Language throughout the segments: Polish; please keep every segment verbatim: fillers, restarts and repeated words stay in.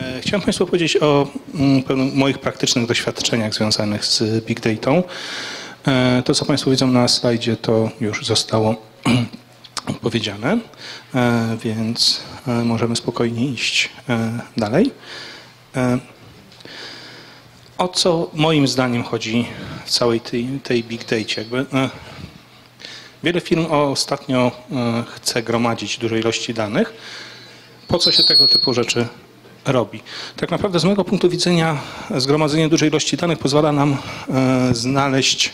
Chciałem Państwu powiedzieć o moich praktycznych doświadczeniach związanych z Big Datą. To, co Państwo widzą na slajdzie, to już zostało powiedziane, więc możemy spokojnie iść dalej. O co moim zdaniem chodzi w całej tej, tej Big Dacie? Jakby, wiele firm ostatnio chce gromadzić duże ilości danych. Po co się tego typu rzeczy robi? Tak naprawdę z mojego punktu widzenia zgromadzenie dużej ilości danych pozwala nam e, znaleźć...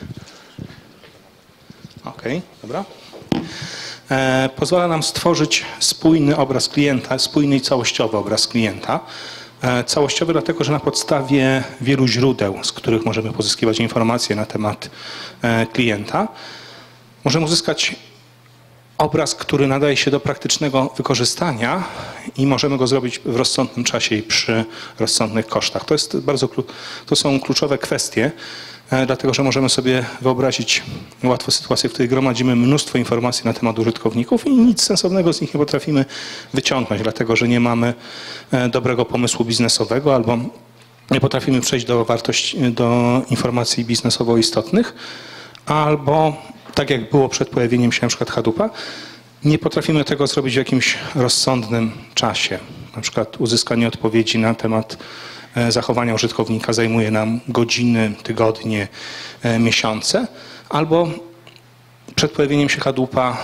Okej, dobra. E, pozwala nam stworzyć spójny obraz klienta, spójny i całościowy obraz klienta. E, całościowy dlatego, że na podstawie wielu źródeł, z których możemy pozyskiwać informacje na temat e, klienta, możemy uzyskać obraz, który nadaje się do praktycznego wykorzystania i możemy go zrobić w rozsądnym czasie i przy rozsądnych kosztach. To jest bardzo, to są kluczowe kwestie, dlatego że możemy sobie wyobrazić łatwo sytuację, w której gromadzimy mnóstwo informacji na temat użytkowników i nic sensownego z nich nie potrafimy wyciągnąć, dlatego że nie mamy dobrego pomysłu biznesowego albo nie potrafimy przejść do wartości, do informacji biznesowo istotnych, albo tak jak było przed pojawieniem się na przykład Hadoopa, nie potrafimy tego zrobić w jakimś rozsądnym czasie. Na przykład uzyskanie odpowiedzi na temat zachowania użytkownika zajmuje nam godziny, tygodnie, miesiące, albo przed pojawieniem się Hadoopa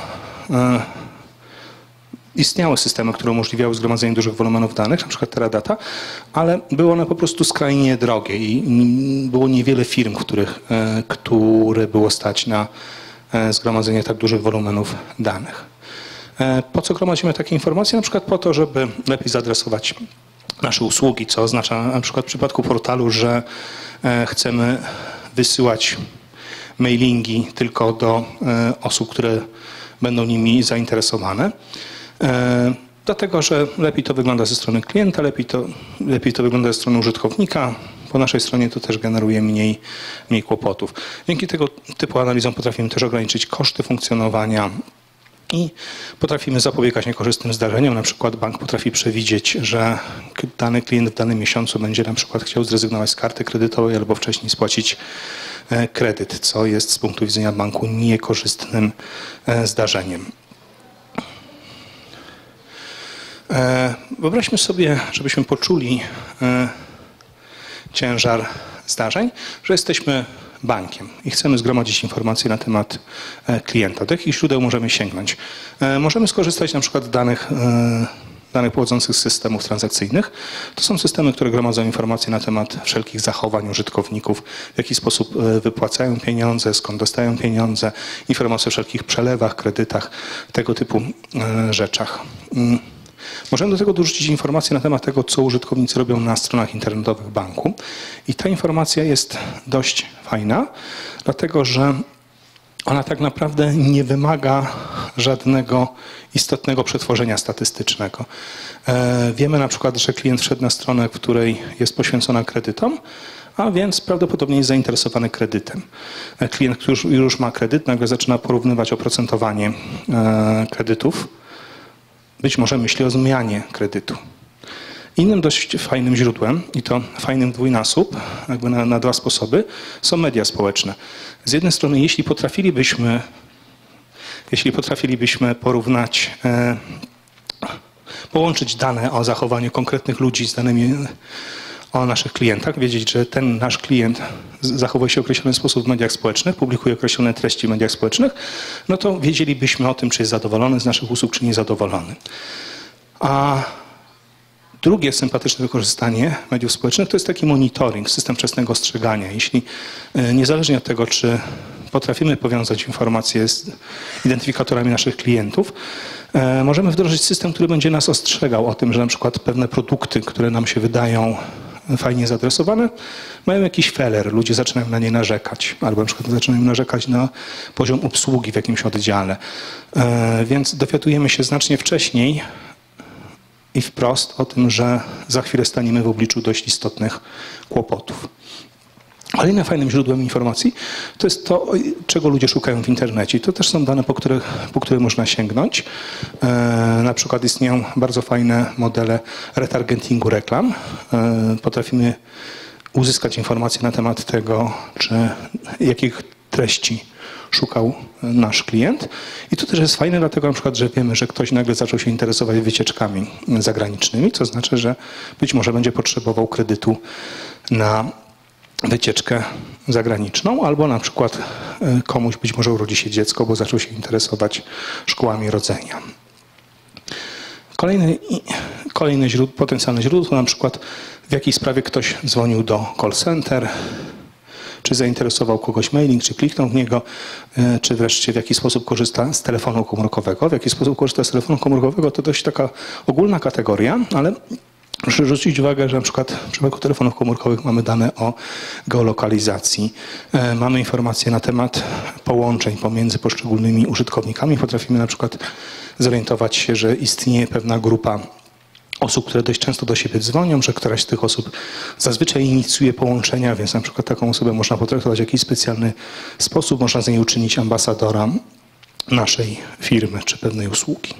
istniały systemy, które umożliwiały zgromadzenie dużych wolumenów danych, na przykład Teradata, ale były one po prostu skrajnie drogie i było niewiele firm, których, które było stać na zgromadzenie tak dużych wolumenów danych. Po co gromadzimy takie informacje? Na przykład po to, żeby lepiej zaadresować nasze usługi, co oznacza na przykład w przypadku portalu, że chcemy wysyłać mailingi tylko do osób, które będą nimi zainteresowane. Dlatego, że lepiej to wygląda ze strony klienta, lepiej to, lepiej to wygląda ze strony użytkownika. Po naszej stronie to też generuje mniej, mniej kłopotów. Dzięki tego typu analizom potrafimy też ograniczyć koszty funkcjonowania i potrafimy zapobiegać niekorzystnym zdarzeniom. Na przykład bank potrafi przewidzieć, że dany klient w danym miesiącu będzie na przykład chciał zrezygnować z karty kredytowej albo wcześniej spłacić kredyt, co jest z punktu widzenia banku niekorzystnym zdarzeniem. Wyobraźmy sobie, żebyśmy poczuli ciężar zdarzeń, że jesteśmy bankiem i chcemy zgromadzić informacje na temat klienta. Do jakich źródeł możemy sięgnąć? Możemy skorzystać na przykład z danych, danych pochodzących z systemów transakcyjnych. To są systemy, które gromadzą informacje na temat wszelkich zachowań użytkowników, w jaki sposób wypłacają pieniądze, skąd dostają pieniądze, informacje o wszelkich przelewach, kredytach, tego typu rzeczach. Możemy do tego dorzucić informacje na temat tego, co użytkownicy robią na stronach internetowych banku. I ta informacja jest dość fajna, dlatego że ona tak naprawdę nie wymaga żadnego istotnego przetworzenia statystycznego. Wiemy na przykład, że klient wszedł na stronę, w której jest poświęcona kredytom, a więc prawdopodobnie jest zainteresowany kredytem. Klient, który już ma kredyt, nagle zaczyna porównywać oprocentowanie kredytów. Być może myśli o zmianie kredytu. Innym dość fajnym źródłem, i to fajnym dwójnasób, jakby na, na dwa sposoby, są media społeczne. Z jednej strony, jeśli potrafilibyśmy, jeśli potrafilibyśmy porównać, e, połączyć dane o zachowaniu konkretnych ludzi z danymi o naszych klientach, wiedzieć, że ten nasz klient zachowuje się w określony sposób w mediach społecznych, publikuje określone treści w mediach społecznych, no to wiedzielibyśmy o tym, czy jest zadowolony z naszych usług, czy niezadowolony. A drugie sympatyczne wykorzystanie mediów społecznych to jest taki monitoring, system wczesnego ostrzegania. Jeśli niezależnie od tego, czy potrafimy powiązać informacje z identyfikatorami naszych klientów, możemy wdrożyć system, który będzie nas ostrzegał o tym, że na przykład pewne produkty, które nam się wydają fajnie zaadresowane, mają jakiś feller, ludzie zaczynają na nie narzekać, albo na przykład zaczynają narzekać na poziom obsługi w jakimś oddziale. Więc dowiadujemy się znacznie wcześniej i wprost o tym, że za chwilę staniemy w obliczu dość istotnych kłopotów. Kolejnym fajnym źródłem informacji to jest to, czego ludzie szukają w internecie. To też są dane, po które, po które można sięgnąć. E, na przykład istnieją bardzo fajne modele retargetingu reklam. E, potrafimy uzyskać informacje na temat tego, czy jakich treści szukał nasz klient. I to też jest fajne, dlatego na przykład, że wiemy, że ktoś nagle zaczął się interesować wycieczkami zagranicznymi, co znaczy, że być może będzie potrzebował kredytu na wycieczkę zagraniczną, albo na przykład komuś być może urodzi się dziecko, bo zaczął się interesować szkołami rodzenia. Kolejne, kolejne źródło, potencjalne źródło to na przykład w jakiej sprawie ktoś dzwonił do call center, czy zainteresował kogoś mailing, czy kliknął w niego, czy wreszcie w jaki sposób korzysta z telefonu komórkowego. W jaki sposób korzysta z telefonu komórkowego to dość taka ogólna kategoria, ale proszę zwrócić uwagę, że na przykład w przypadku telefonów komórkowych mamy dane o geolokalizacji. Mamy informacje na temat połączeń pomiędzy poszczególnymi użytkownikami. Potrafimy na przykład zorientować się, że istnieje pewna grupa osób, które dość często do siebie dzwonią, że któraś z tych osób zazwyczaj inicjuje połączenia, więc na przykład taką osobę można potraktować w jakiś specjalny sposób, można z niej uczynić ambasadora naszej firmy czy pewnej usługi.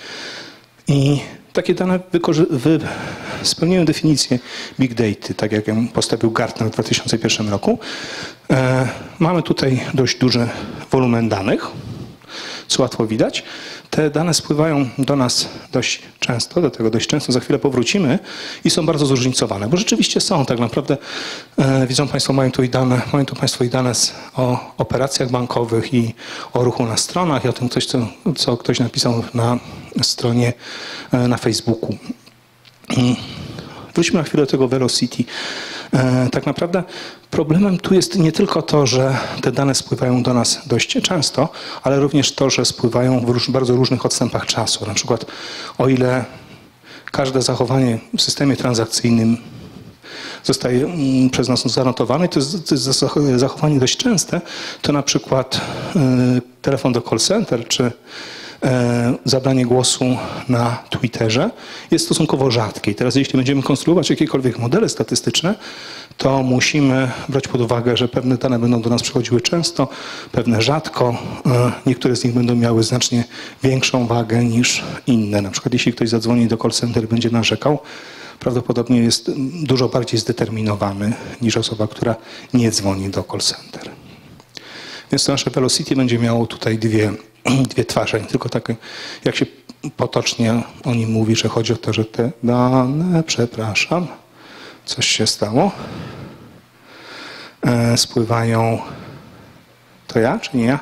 I takie dane wy, spełniają definicję big data, tak jak ją postawił Gartner w dwa tysiące pierwszym roku. E, mamy tutaj dość duży wolumen danych, co łatwo widać. Te dane spływają do nas dość często, do tego dość często za chwilę powrócimy i są bardzo zróżnicowane, bo rzeczywiście są tak naprawdę, e, widzą Państwo, mają tu, i dane, mają tu Państwo i dane z, o operacjach bankowych i o ruchu na stronach i o tym, coś, co, co ktoś napisał na stronie e, na Facebooku. I wróćmy na chwilę do tego Velocity. E, tak naprawdę problemem tu jest nie tylko to, że te dane spływają do nas dość często, ale również to, że spływają w róż, bardzo różnych odstępach czasu. Na przykład o ile każde zachowanie w systemie transakcyjnym zostaje mm, przez nas zanotowane, to jest, to jest zachowanie dość częste, to na przykład y, telefon do call center czy zabranie głosu na Twitterze jest stosunkowo rzadkie. I teraz jeśli będziemy konstruować jakiekolwiek modele statystyczne, to musimy brać pod uwagę, że pewne dane będą do nas przychodziły często, pewne rzadko. Niektóre z nich będą miały znacznie większą wagę niż inne. Na przykład jeśli ktoś zadzwoni do call center i będzie narzekał, prawdopodobnie jest dużo bardziej zdeterminowany niż osoba, która nie dzwoni do call center. Więc to nasze Velocity będzie miało tutaj dwie dwie twarze, nie tylko takie, jak się potocznie o nim mówi, że chodzi o to, że te dane, przepraszam, coś się stało, e, spływają, to ja, czy nie ja?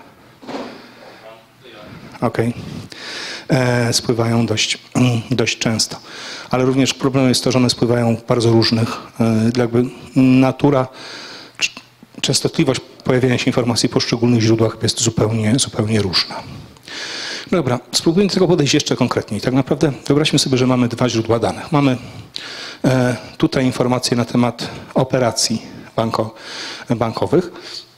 Okej. Okay. Spływają dość, dość często. Ale również problemem jest to, że one spływają w bardzo różnych, e, jakby natura, częstotliwość pojawiania się informacji w poszczególnych źródłach jest zupełnie, zupełnie różna. Dobra, spróbujmy do tego podejść jeszcze konkretniej. Tak naprawdę wyobraźmy sobie, że mamy dwa źródła danych. Mamy e, tutaj informacje na temat operacji banko, bankowych.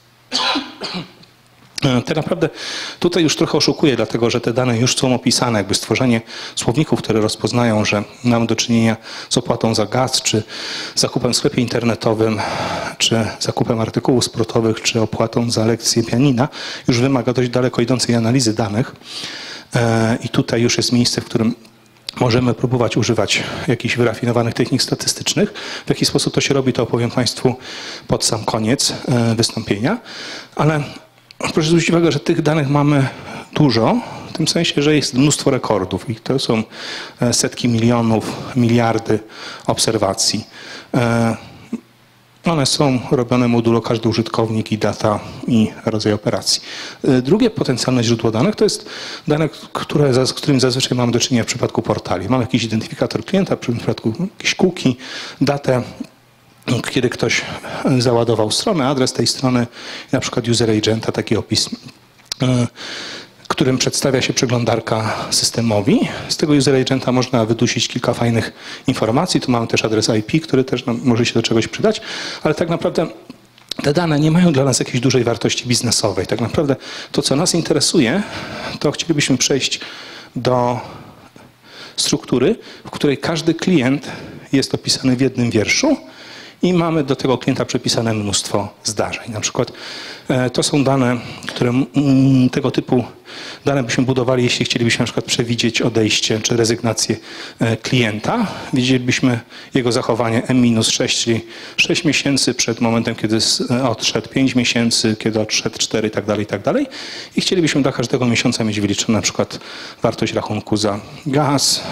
Tak naprawdę tutaj już trochę oszukuję, dlatego że te dane już są opisane, jakby stworzenie słowników, które rozpoznają, że mamy do czynienia z opłatą za gaz, czy zakupem w sklepie internetowym, czy zakupem artykułów sportowych, czy opłatą za lekcję pianina, już wymaga dość daleko idącej analizy danych. I tutaj już jest miejsce, w którym możemy próbować używać jakichś wyrafinowanych technik statystycznych. W jaki sposób to się robi, to opowiem Państwu pod sam koniec wystąpienia, ale proszę zwrócić uwagę, że tych danych mamy dużo, w tym sensie, że jest mnóstwo rekordów i to są setki milionów, miliardy obserwacji. One są robione modulo każdy użytkownik i data i rodzaj operacji. Drugie potencjalne źródło danych to jest dane, które, z którymi zazwyczaj mamy do czynienia w przypadku portali. Mamy jakiś identyfikator klienta, w przypadku jakieś cookie, datę, kiedy ktoś załadował stronę, adres tej strony, na przykład user agenta, taki opis, którym przedstawia się przeglądarka systemowi. Z tego user agenta można wydusić kilka fajnych informacji. Tu mamy też adres I P, który też nam może się do czegoś przydać, ale tak naprawdę te dane nie mają dla nas jakiejś dużej wartości biznesowej. Tak naprawdę to, co nas interesuje, to chcielibyśmy przejść do struktury, w której każdy klient jest opisany w jednym wierszu i mamy do tego klienta przypisane mnóstwo zdarzeń. Na przykład to są dane, które tego typu dane byśmy budowali, jeśli chcielibyśmy na przykład przewidzieć odejście czy rezygnację klienta. Widzielibyśmy jego zachowanie M minus sześć, czyli sześć miesięcy przed momentem, kiedy odszedł, pięć miesięcy, kiedy odszedł cztery i tak dalej, i tak dalej. I chcielibyśmy dla każdego miesiąca mieć wyliczoną na przykład wartość rachunku za gaz,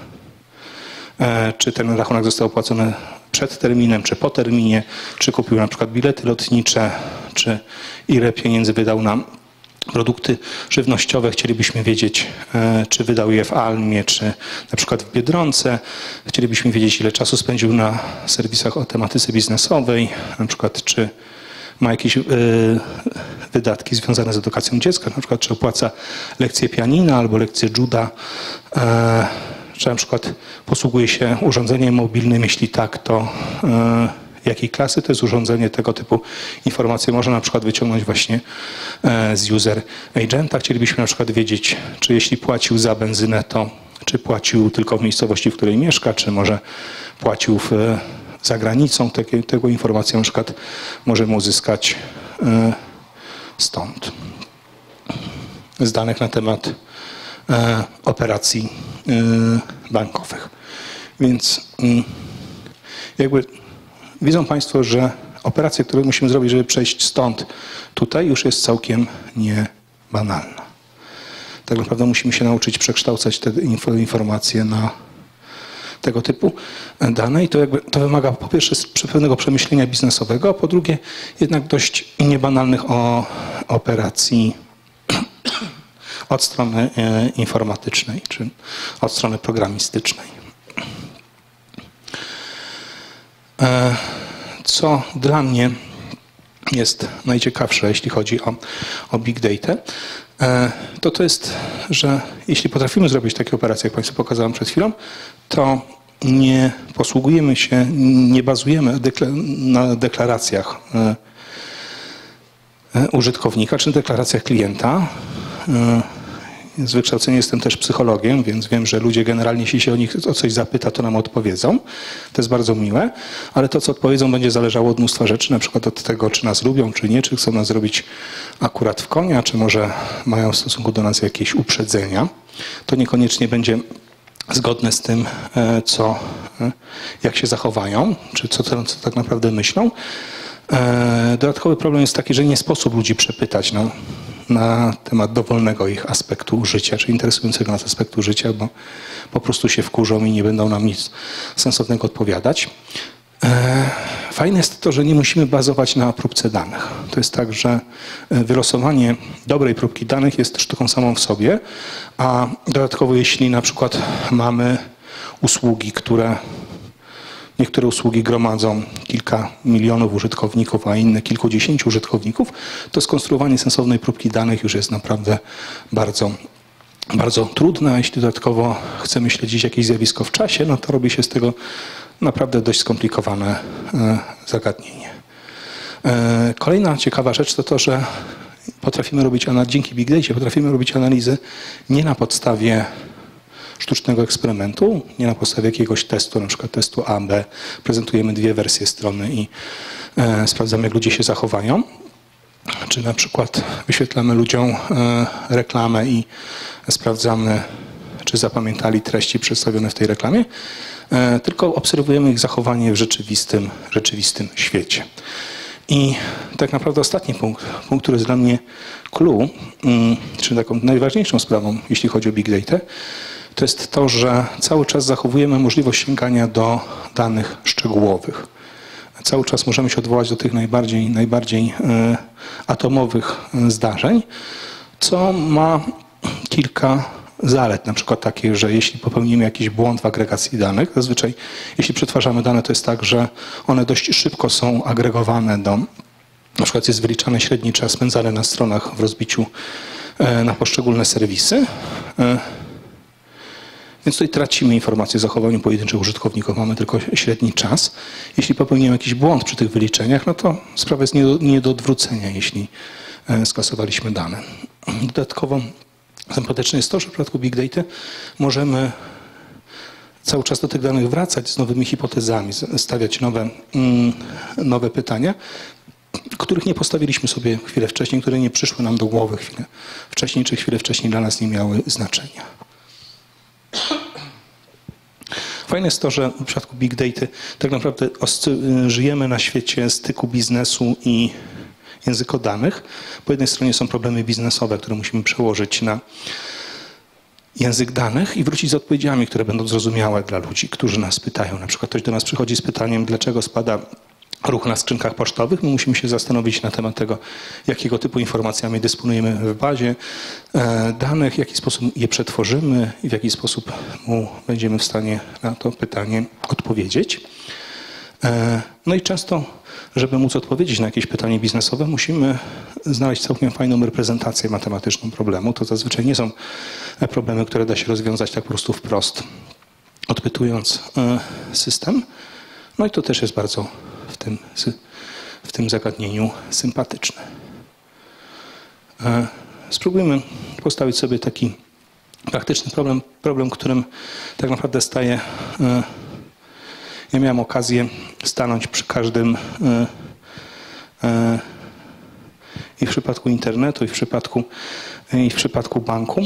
czy ten rachunek został opłacony przed terminem, czy po terminie, czy kupił na przykład bilety lotnicze, czy ile pieniędzy wydał na produkty żywnościowe. Chcielibyśmy wiedzieć, czy wydał je w Almie, czy na przykład w Biedronce. Chcielibyśmy wiedzieć, ile czasu spędził na serwisach o tematyce biznesowej, na przykład czy ma jakieś wydatki związane z edukacją dziecka, na przykład czy opłaca lekcję pianina albo lekcję juda, czy na przykład posługuje się urządzeniem mobilnym, jeśli tak, to jakiej klasy to jest urządzenie, tego typu informacje można na przykład wyciągnąć właśnie z user agenta. Chcielibyśmy na przykład wiedzieć, czy jeśli płacił za benzynę, to czy płacił tylko w miejscowości, w której mieszka, czy może płacił w, za granicą. Tego, tego informację na przykład możemy uzyskać stąd. Z danych na temat operacji bankowych. Więc jakby widzą Państwo, że operacja, którą musimy zrobić, żeby przejść stąd tutaj, już jest całkiem niebanalna. Tak naprawdę musimy się nauczyć przekształcać te informacje na tego typu dane i to, jakby, to wymaga po pierwsze pewnego przemyślenia biznesowego, a po drugie jednak dość niebanalnych o, operacji od strony informatycznej czy od strony programistycznej. Co dla mnie jest najciekawsze, jeśli chodzi o, o Big Data, to to jest, że jeśli potrafimy zrobić takie operacje, jak Państwu pokazałem przed chwilą, to nie posługujemy się, nie bazujemy na deklaracjach użytkownika czy deklaracjach klienta. Z wykształcenia jestem też psychologiem, więc wiem, że ludzie generalnie, jeśli się o nich o coś zapyta, to nam odpowiedzą. To jest bardzo miłe, ale to, co odpowiedzą, będzie zależało od mnóstwa rzeczy, na przykład od tego, czy nas lubią, czy nie, czy chcą nas zrobić akurat w konia, czy może mają w stosunku do nas jakieś uprzedzenia. To niekoniecznie będzie zgodne z tym, co, jak się zachowają, czy co, co tak naprawdę myślą. Dodatkowy problem jest taki, że nie sposób ludzi przepytać no, na temat dowolnego ich aspektu życia, czy interesującego nas aspektu życia, bo po prostu się wkurzą i nie będą nam nic sensownego odpowiadać. Fajne jest to, że nie musimy bazować na próbce danych. To jest tak, że wylosowanie dobrej próbki danych jest sztuką samą w sobie, a dodatkowo jeśli na przykład mamy usługi, które niektóre usługi gromadzą kilka milionów użytkowników, a inne kilkudziesięciu użytkowników, to skonstruowanie sensownej próbki danych już jest naprawdę bardzo, bardzo trudne. A jeśli dodatkowo chcemy śledzić jakieś zjawisko w czasie, no to robi się z tego naprawdę dość skomplikowane zagadnienie. Kolejna ciekawa rzecz to to, że potrafimy robić, dzięki Big Data potrafimy robić analizy nie na podstawie sztucznego eksperymentu, nie na podstawie jakiegoś testu, na przykład testu A B. Prezentujemy dwie wersje strony i e, sprawdzamy, jak ludzie się zachowają. Czy na przykład wyświetlamy ludziom e, reklamę i sprawdzamy, czy zapamiętali treści przedstawione w tej reklamie, e, tylko obserwujemy ich zachowanie w rzeczywistym, rzeczywistym świecie. I tak naprawdę ostatni punkt, punkt, który jest dla mnie clue, mm, czy taką najważniejszą sprawą, jeśli chodzi o Big Data, to jest to, że cały czas zachowujemy możliwość sięgania do danych szczegółowych. Cały czas możemy się odwołać do tych najbardziej, najbardziej y, atomowych zdarzeń, co ma kilka zalet. Na przykład takie, że jeśli popełnimy jakiś błąd w agregacji danych, zazwyczaj jeśli przetwarzamy dane, to jest tak, że one dość szybko są agregowane do, na przykład jest wyliczany średni czas spędzany na stronach w rozbiciu y, na poszczególne serwisy. Y, Więc tutaj tracimy informacje o zachowaniu pojedynczych użytkowników, mamy tylko średni czas. Jeśli popełnimy jakiś błąd przy tych wyliczeniach, no to sprawa jest nie do, nie do odwrócenia, jeśli skasowaliśmy dane. Dodatkowo sympatyczne jest to, że w przypadku Big Data możemy cały czas do tych danych wracać z nowymi hipotezami, stawiać nowe, nowe pytania, których nie postawiliśmy sobie chwilę wcześniej, które nie przyszły nam do głowy chwilę wcześniej, czy chwilę wcześniej dla nas nie miały znaczenia. Fajne jest to, że w przypadku Big Data tak naprawdę żyjemy na świecie styku biznesu i językodanych. Po jednej stronie są problemy biznesowe, które musimy przełożyć na język danych i wrócić z odpowiedziami, które będą zrozumiałe dla ludzi, którzy nas pytają. Na przykład ktoś do nas przychodzi z pytaniem, dlaczego spada ruch na skrzynkach pocztowych. My musimy się zastanowić na temat tego, jakiego typu informacjami dysponujemy w bazie danych, w jaki sposób je przetworzymy i w jaki sposób mu będziemy w stanie na to pytanie odpowiedzieć. No i często, żeby móc odpowiedzieć na jakieś pytanie biznesowe, musimy znaleźć całkiem fajną reprezentację matematyczną problemu. To zazwyczaj nie są problemy, które da się rozwiązać tak po prostu wprost, odpytując system. No i to też jest bardzo w tym, w tym zagadnieniu sympatyczne. Spróbujmy postawić sobie taki praktyczny problem, problem, którym tak naprawdę staje. Ja miałem okazję stanąć przy każdym i w przypadku internetu, i w przypadku, i w przypadku banku.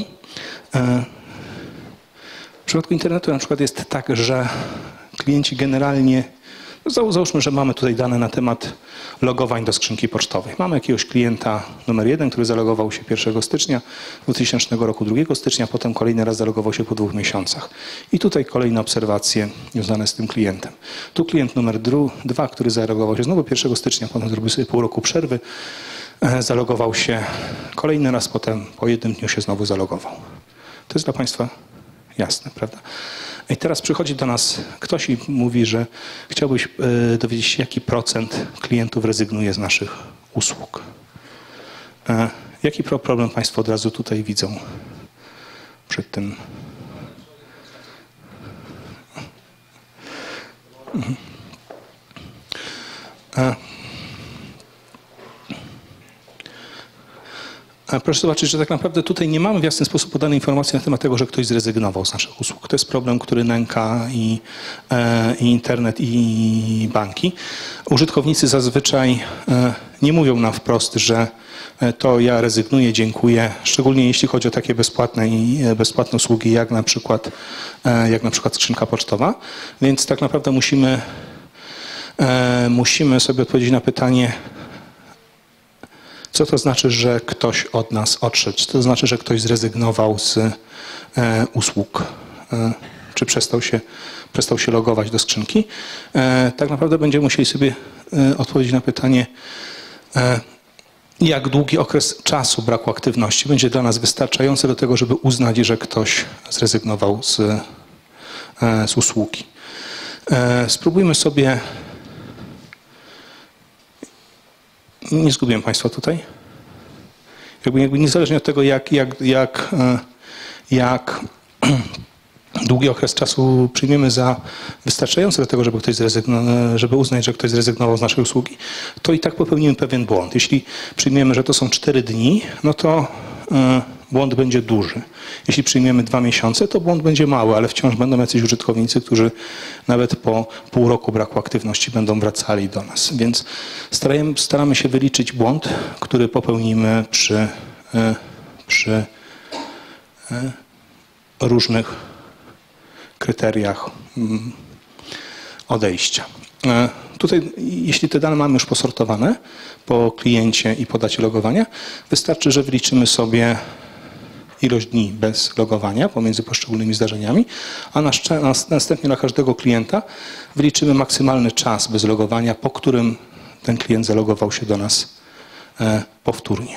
W przypadku internetu na przykład jest tak, że klienci generalnie, załóżmy, że mamy tutaj dane na temat logowań do skrzynki pocztowej. Mamy jakiegoś klienta numer jeden, który zalogował się pierwszego stycznia dwutysięcznego roku, drugiego stycznia, potem kolejny raz zalogował się po dwóch miesiącach. I tutaj kolejne obserwacje związane z tym klientem. Tu klient numer dwa, który zalogował się znowu pierwszego stycznia, potem zrobił sobie pół roku przerwy, zalogował się kolejny raz, potem po jednym dniu się znowu zalogował. To jest dla Państwa jasne, prawda? I teraz przychodzi do nas ktoś i mówi, że chciałbyś dowiedzieć się, jaki procent klientów rezygnuje z naszych usług. Jaki problem Państwo od razu tutaj widzą przed tym? Mhm. Proszę zobaczyć, że tak naprawdę tutaj nie mamy w jasny sposób podanej informacji na temat tego, że ktoś zrezygnował z naszych usług. To jest problem, który nęka i, e, i internet, i banki. Użytkownicy zazwyczaj e, nie mówią nam wprost, że to ja rezygnuję, dziękuję, szczególnie jeśli chodzi o takie bezpłatne i bezpłatne usługi, jak na przykład, e, jak na przykład skrzynka pocztowa. Więc tak naprawdę musimy, e, musimy sobie odpowiedzieć na pytanie, co to znaczy, że ktoś od nas odszedł? Co to znaczy, że ktoś zrezygnował z e, usług? E, czy przestał się, przestał się logować do skrzynki? E, tak naprawdę będziemy musieli sobie e, odpowiedzieć na pytanie, e, jak długi okres czasu braku aktywności będzie dla nas wystarczający do tego, żeby uznać, że ktoś zrezygnował z, e, z usługi. E, spróbujmy sobie... Nie zgubiłem Państwa tutaj. Jakby, jakby niezależnie od tego, jak, jak, jak, jak długi okres czasu przyjmiemy za wystarczający do tego, żeby ktoś zrezygnował, żeby uznać, że ktoś zrezygnował z naszej usługi, to i tak popełnimy pewien błąd. Jeśli przyjmiemy, że to są cztery dni, no to błąd będzie duży. Jeśli przyjmiemy dwa miesiące, to błąd będzie mały, ale wciąż będą jacyś użytkownicy, którzy nawet po pół roku braku aktywności będą wracali do nas. Więc staramy, staramy się wyliczyć błąd, który popełnimy przy, przy różnych kryteriach odejścia. Tutaj, jeśli te dane mamy już posortowane po kliencie i po dacie logowania, wystarczy, że wyliczymy sobie ilość dni bez logowania pomiędzy poszczególnymi zdarzeniami, a następnie dla każdego klienta wyliczymy maksymalny czas bez logowania, po którym ten klient zalogował się do nas powtórnie.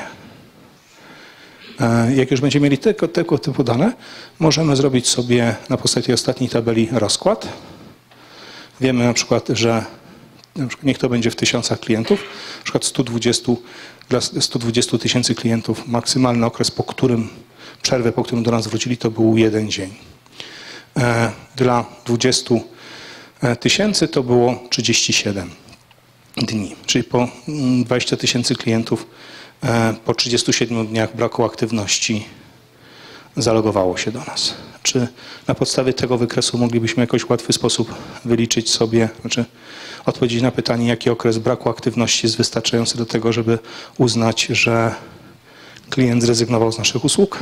Jak już będziemy mieli tego, tego typu dane, możemy zrobić sobie na podstawie tej ostatniej tabeli rozkład. Wiemy na przykład, że na przykład niech to będzie w tysiącach klientów, na przykład sto dwadzieścia, dla sto dwadzieścia tysięcy klientów maksymalny okres, po którym przerwę, po którym do nas wrócili, to był jeden dzień. Dla dwudziestu tysięcy to było trzydzieści siedem dni, czyli po dwadzieścia tysięcy klientów po trzydziestu siedmiu dniach braku aktywności zalogowało się do nas. czy na podstawie tego wykresu moglibyśmy w jakoś łatwy sposób wyliczyć sobie, znaczy odpowiedzieć na pytanie, jaki okres braku aktywności jest wystarczający do tego, żeby uznać, że klient zrezygnował z naszych usług?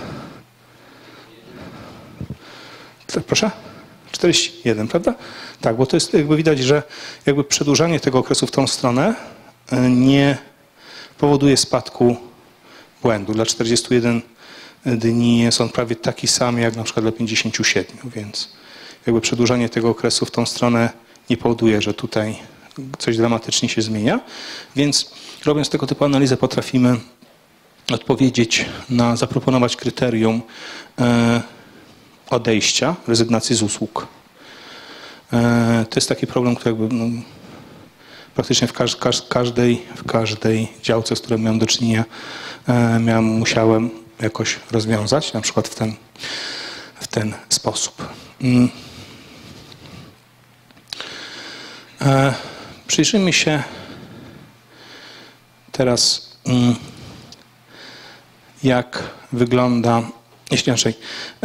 Proszę? czterdzieści jeden, prawda? Tak, bo to jest jakby widać, że jakby przedłużanie tego okresu w tą stronę nie powoduje spadku błędu. Dla czterdziestu jeden dni jest on prawie taki sam jak na przykład dla pięćdziesięciu siedmiu, więc jakby przedłużanie tego okresu w tą stronę nie powoduje, że tutaj coś dramatycznie się zmienia. Więc robiąc tego typu analizę potrafimy odpowiedzieć na, zaproponować kryterium odejścia, rezygnacji z usług. To jest taki problem, który jakby no, praktycznie w każ, każ, każdej, w każdej działce, z którą miałem do czynienia, miałem, musiałem jakoś rozwiązać, na przykład w ten, w ten sposób. Przyjrzyjmy się teraz, jak wygląda, jeśli inaczej,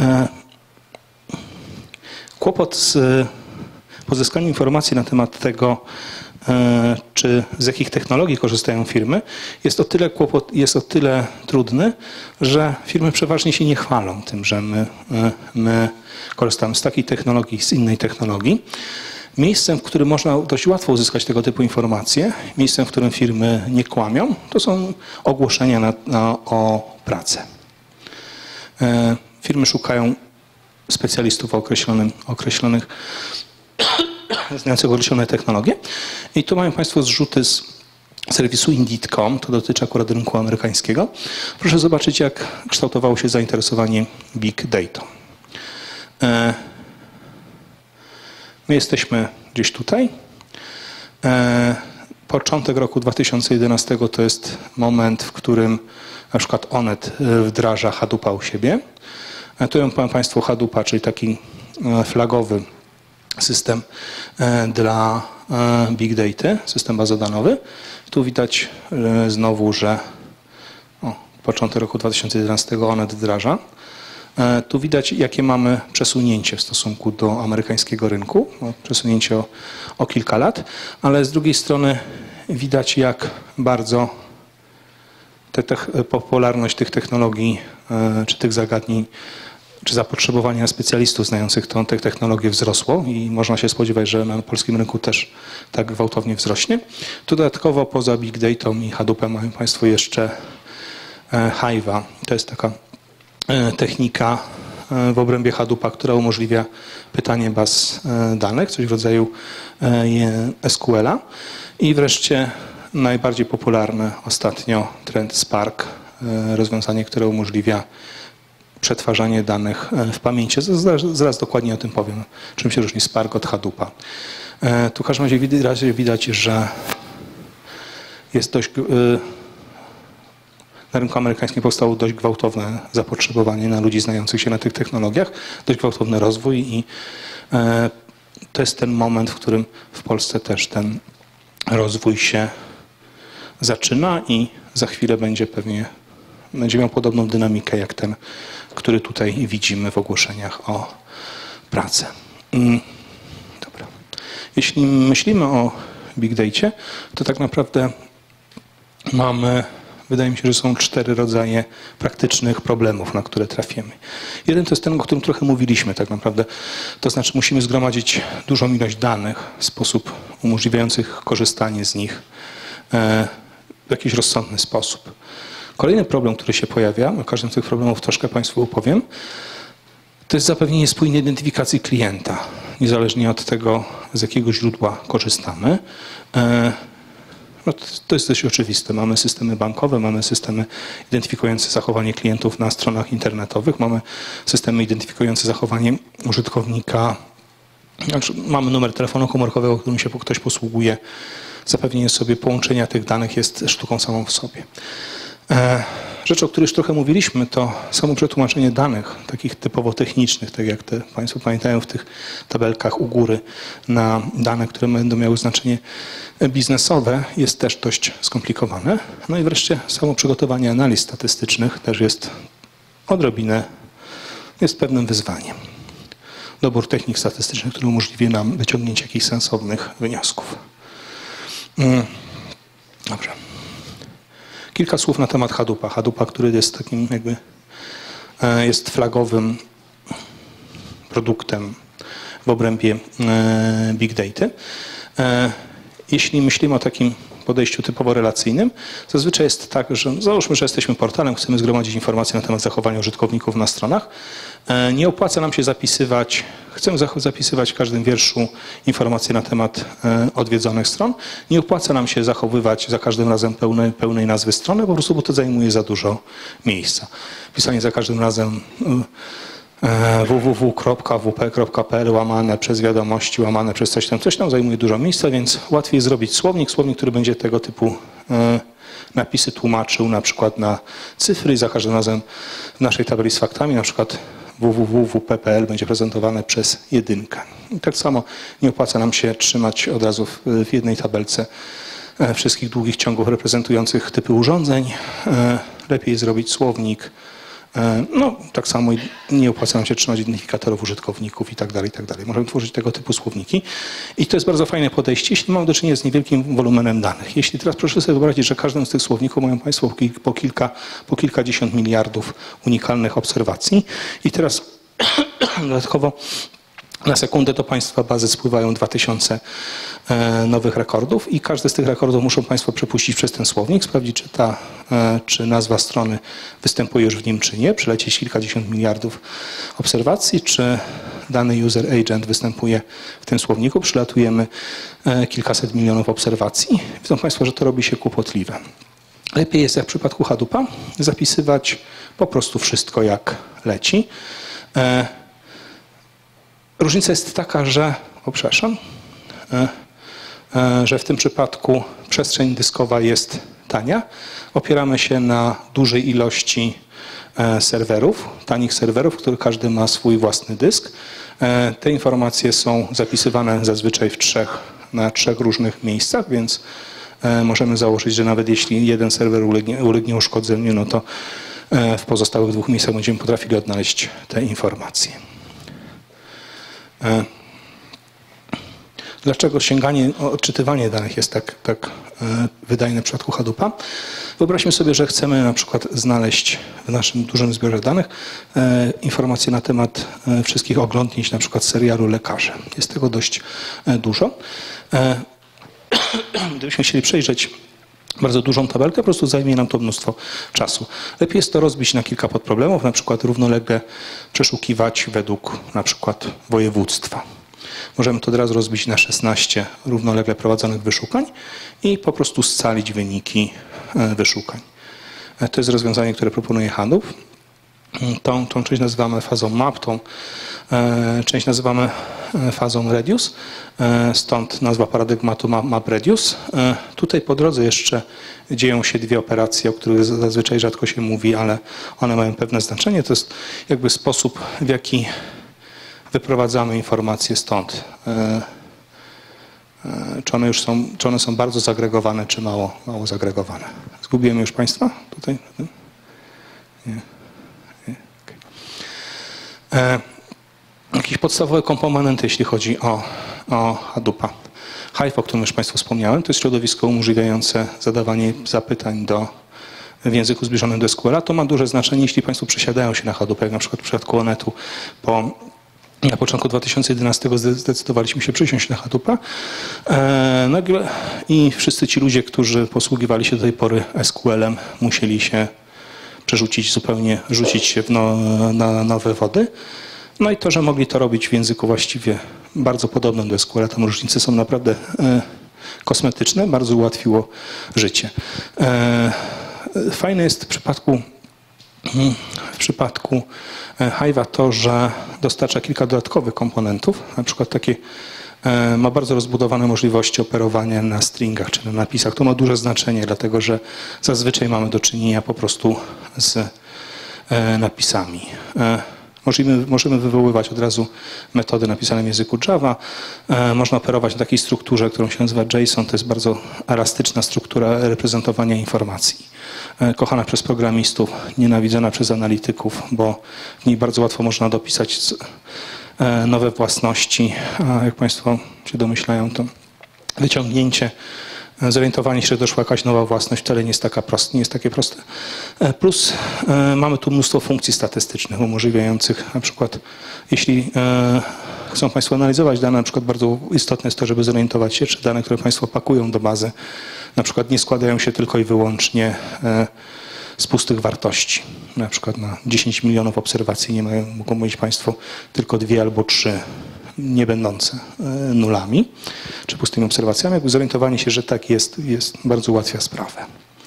kłopot z pozyskaniem informacji na temat tego, czy z jakich technologii korzystają firmy, jest o tyle kłopot, jest o tyle trudny, że firmy przeważnie się nie chwalą tym, że my, my korzystamy z takiej technologii, z innej technologii. Miejscem, w którym można dość łatwo uzyskać tego typu informacje, miejscem, w którym firmy nie kłamią, to są ogłoszenia na, na, o pracę. Firmy szukają specjalistów o określonym, określonych, znających określone technologie. I tu mają Państwo zrzuty z serwisu Indeed kropka com, to dotyczy akurat rynku amerykańskiego. Proszę zobaczyć, jak kształtowało się zainteresowanie Big Data. My jesteśmy gdzieś tutaj. Początek roku dwa tysiące jedenastego to jest moment, w którym na przykład Onet wdraża Hadoopa u siebie. Tu ją powiem Państwu Hadoopa, czyli taki flagowy system dla Big Data, system bazodanowy. Tu widać znowu, że o, początek roku dwa tysiące jedenastego Onet wdraża. Tu widać, jakie mamy przesunięcie w stosunku do amerykańskiego rynku, no, przesunięcie o, o kilka lat, ale z drugiej strony widać, jak bardzo te, te, popularność tych technologii, czy tych zagadnień, czy zapotrzebowanie na specjalistów znających tą, tę technologię wzrosło i można się spodziewać, że na polskim rynku też tak gwałtownie wzrośnie. Tu dodatkowo poza Big Data i Hadoopem mają Państwo jeszcze Hive'a. To jest taka technika w obrębie Hadoopa, która umożliwia pytanie baz danych, coś w rodzaju S Q L a. I wreszcie najbardziej popularny ostatnio trend Spark, rozwiązanie, które umożliwia przetwarzanie danych w pamięci. Zaraz, zaraz dokładnie o tym powiem, czym się różni Spark od Hadoopa. Tu w każdym razie widać, że jest dość, na rynku amerykańskim powstało dość gwałtowne zapotrzebowanie na ludzi znających się na tych technologiach, dość gwałtowny rozwój i to jest ten moment, w którym w Polsce też ten rozwój się zaczyna i za chwilę będzie pewnie będzie miał podobną dynamikę jak ten, który tutaj widzimy w ogłoszeniach o pracę. Dobra. Jeśli myślimy o Big Dacie, to tak naprawdę mamy, wydaje mi się, że są cztery rodzaje praktycznych problemów, na które trafimy. Jeden to jest ten, o którym trochę mówiliśmy tak naprawdę. To znaczy musimy zgromadzić dużą ilość danych w sposób umożliwiający korzystanie z nich w jakiś rozsądny sposób. Kolejny problem, który się pojawia, o każdym z tych problemów troszkę Państwu opowiem, to jest zapewnienie spójnej identyfikacji klienta, niezależnie od tego, z jakiego źródła korzystamy. No to jest dość oczywiste. Mamy systemy bankowe, mamy systemy identyfikujące zachowanie klientów na stronach internetowych, mamy systemy identyfikujące zachowanie użytkownika, znaczy mamy numer telefonu komórkowego, którym się ktoś posługuje. Zapewnienie sobie połączenia tych danych jest sztuką samą w sobie. Rzecz, o której już trochę mówiliśmy, to samo przetłumaczenie danych, takich typowo technicznych, tak jak te Państwo pamiętają w tych tabelkach u góry, na dane, które będą miały znaczenie biznesowe, jest też dość skomplikowane. No i wreszcie samo przygotowanie analiz statystycznych też jest odrobinę, jest pewnym wyzwaniem. dobór technik statystycznych, który umożliwi nam wyciągnięcie jakichś sensownych wniosków. Dobrze. Kilka słów na temat Hadoopa. Hadoopa, który jest takim jakby jest flagowym produktem w obrębie big data. Jeśli myślimy o takim podejściu typowo relacyjnym, zazwyczaj jest tak, że załóżmy, że jesteśmy portalem, chcemy zgromadzić informacje na temat zachowania użytkowników na stronach. Nie opłaca nam się zapisywać, chcemy zapisywać w każdym wierszu informacje na temat odwiedzonych stron. Nie opłaca nam się zachowywać za każdym razem pełnej, pełnej nazwy strony, po prostu, bo to zajmuje za dużo miejsca. Pisanie za każdym razem www kropka w p kropka p l łamane przez wiadomości, łamane przez coś tam, coś tam zajmuje dużo miejsca, więc łatwiej zrobić słownik, słownik, który będzie tego typu napisy tłumaczył na przykład na cyfry i za każdym razem w naszej tabeli z faktami, na przykład www w p kropka p l będzie prezentowane przez jedynkę. I tak samo nie opłaca nam się trzymać od razu w, w jednej tabelce wszystkich długich ciągów reprezentujących typy urządzeń. Lepiej zrobić słownik. No, tak samo nie opłaca nam się trzymać identyfikatorów użytkowników i tak dalej, i tak dalej. Możemy tworzyć tego typu słowniki. I to jest bardzo fajne podejście, jeśli mamy do czynienia z niewielkim wolumenem danych. Jeśli teraz proszę sobie wyobrazić, że każdym z tych słowników mają Państwo po kilka, po kilkadziesiąt miliardów unikalnych obserwacji i teraz dodatkowo na sekundę do Państwa bazy spływają dwa tysiące nowych rekordów i każdy z tych rekordów muszą Państwo przepuścić przez ten słownik, sprawdzić, czy ta, czy nazwa strony występuje już w nim, czy nie, przelecieć kilkadziesiąt miliardów obserwacji, czy dany user agent występuje w tym słowniku, przylatujemy kilkaset milionów obserwacji. Widzą Państwo, że to robi się kłopotliwe. Lepiej jest, jak w przypadku Hadoopa, zapisywać po prostu wszystko, jak leci. Różnica jest taka, że, o, przepraszam, że w tym przypadku przestrzeń dyskowa jest tania. Opieramy się na dużej ilości serwerów, tanich serwerów, w których każdy ma swój własny dysk. Te informacje są zapisywane zazwyczaj w trzech, na trzech różnych miejscach, więc możemy założyć, że nawet jeśli jeden serwer ulegnie, ulegnie uszkodzeniu, no to w pozostałych dwóch miejscach będziemy potrafili odnaleźć te informacje. Dlaczego sięganie, odczytywanie danych jest tak, tak wydajne w przypadku Hadoopa? Wyobraźmy sobie, że chcemy na przykład znaleźć w naszym dużym zbiorze danych informacje na temat wszystkich oglądnięć, na przykład serialu Lekarze. Jest tego dość dużo. Gdybyśmy chcieli przejrzeć bardzo dużą tabelkę, po prostu zajmie nam to mnóstwo czasu. Lepiej jest to rozbić na kilka podproblemów, na przykład równolegle przeszukiwać według na przykład województwa. Możemy to od razu rozbić na szesnaście równolegle prowadzonych wyszukań i po prostu scalić wyniki wyszukań. To jest rozwiązanie, które proponuje Hadoop. Tą, tą część nazywamy fazą map, tą e, część nazywamy fazą reduce, e, stąd nazwa paradygmatu map, map reduce. E, tutaj po drodze jeszcze dzieją się dwie operacje, o których zazwyczaj rzadko się mówi, ale one mają pewne znaczenie. To jest jakby sposób, w jaki wyprowadzamy informacje stąd. E, e, czy one już są, czy one są bardzo zagregowane, czy mało, mało zagregowane. Zgubiłem już Państwa tutaj? Nie. E, jakieś podstawowe komponenty, jeśli chodzi o, o Hadoopa. Hive, o którym już Państwu wspomniałem, to jest środowisko umożliwiające zadawanie zapytań do, w języku zbliżonym do S Q L-a. To ma duże znaczenie, jeśli Państwo przesiadają się na Hadoopie, jak na przykład w przypadku Onetu. Po, na początku dwa tysiące jedenastego zdecydowaliśmy się przysiąść na Hadoopa e, nagle i wszyscy ci ludzie, którzy posługiwali się do tej pory S Q L-em, musieli się przerzucić zupełnie, rzucić się w no, na nowe wody. No i to, że mogli to robić w języku właściwie bardzo podobnym do S Q L-a, tam różnice są naprawdę e, kosmetyczne, bardzo ułatwiło życie. E, fajne jest w przypadku, w przypadku Hive'a to, że dostarcza kilka dodatkowych komponentów, na przykład takie ma bardzo rozbudowane możliwości operowania na stringach czy na napisach. To ma duże znaczenie, dlatego że zazwyczaj mamy do czynienia po prostu z napisami. Możemy, możemy wywoływać od razu metody napisane w języku Java. Można operować na takiej strukturze, którą się nazywa JSON. To jest bardzo elastyczna struktura reprezentowania informacji. Kochana przez programistów, nienawidzona przez analityków, bo w niej bardzo łatwo można dopisać nowe własności. A jak Państwo się domyślają, to wyciągnięcie, zorientowanie się, że doszła jakaś nowa własność wcale nie jest, taka prost, nie jest takie proste. Plus mamy tu mnóstwo funkcji statystycznych umożliwiających, na przykład jeśli chcą Państwo analizować dane, na przykład bardzo istotne jest to, żeby zorientować się, czy dane, które Państwo pakują do bazy, na przykład nie składają się tylko i wyłącznie z pustych wartości. Na przykład na dziesięć milionów obserwacji nie mają, mogą mieć Państwo tylko dwie albo trzy nie będące nulami, czy pustymi obserwacjami. Jakby zorientowanie się, że tak jest, jest bardzo ułatwia sprawę.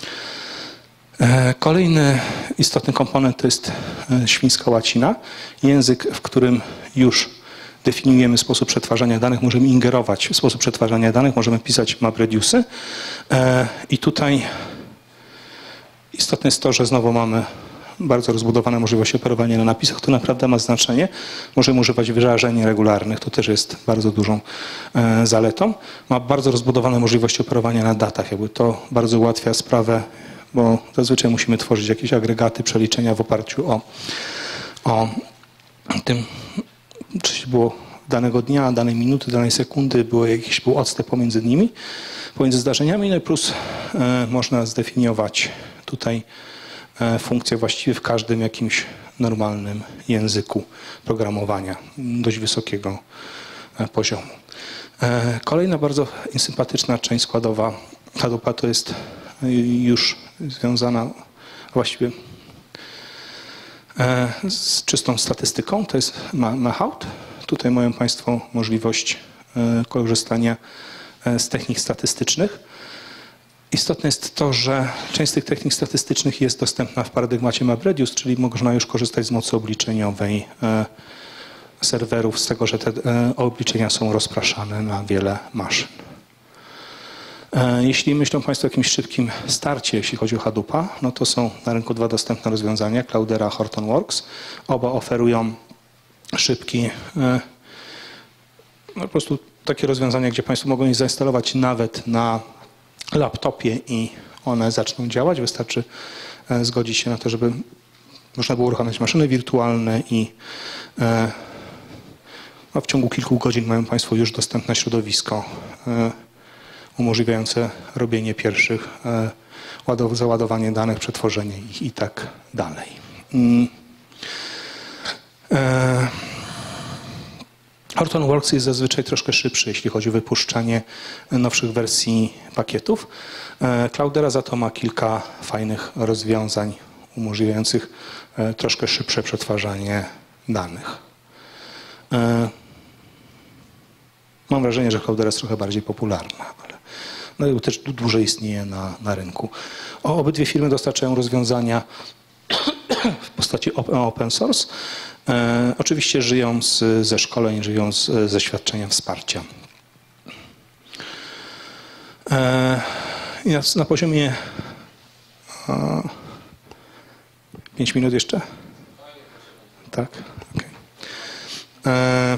Kolejny istotny komponent to jest świńska łacina. Język, w którym już definiujemy sposób przetwarzania danych, możemy ingerować w sposób przetwarzania danych, możemy pisać MapReduce'y. I tutaj istotne jest to, że znowu mamy bardzo rozbudowane możliwości operowania na napisach. To naprawdę ma znaczenie. Możemy używać wyrażeń regularnych. To też jest bardzo dużą e, zaletą. Ma bardzo rozbudowane możliwości operowania na datach. Jakby to bardzo ułatwia sprawę, bo zazwyczaj musimy tworzyć jakieś agregaty, przeliczenia w oparciu o, o tym, czy było danego dnia, danej minuty, danej sekundy, było jakiś był odstęp pomiędzy nimi, pomiędzy zdarzeniami. No i plus e, można zdefiniować tutaj funkcje właściwie w każdym jakimś normalnym języku programowania dość wysokiego poziomu. Kolejna bardzo sympatyczna część składowa Hadoopa to jest już związana właściwie z czystą statystyką, to jest Mahout. Tutaj mają Państwo możliwość korzystania z technik statystycznych. Istotne jest to, że część z tych technik statystycznych jest dostępna w paradygmacie MapReduce, czyli można już korzystać z mocy obliczeniowej serwerów, z tego, że te obliczenia są rozpraszane na wiele maszyn. Jeśli myślą Państwo o jakimś szybkim starcie, jeśli chodzi o Hadoopa, no to są na rynku dwa dostępne rozwiązania, Cloudera, Hortonworks. Oba oferują szybki, no po prostu takie rozwiązania, gdzie Państwo mogą je zainstalować nawet na laptopie i one zaczną działać. Wystarczy zgodzić się na to, żeby można było uruchamiać maszyny wirtualne i no w ciągu kilku godzin mają Państwo już dostępne środowisko umożliwiające robienie pierwszych, załadowanie danych, przetworzenie ich i tak dalej. Hortonworks jest zazwyczaj troszkę szybszy, jeśli chodzi o wypuszczanie nowszych wersji pakietów. Cloudera za to ma kilka fajnych rozwiązań umożliwiających troszkę szybsze przetwarzanie danych. Mam wrażenie, że Cloudera jest trochę bardziej popularna, ale no, też dłużej istnieje na, na rynku. O, obydwie firmy dostarczają rozwiązania w postaci open source. E, oczywiście żyją z, ze szkoleń, żyją z, ze świadczenia wsparcia. E, na poziomie a, pięć minut jeszcze? Tak? Okay. E,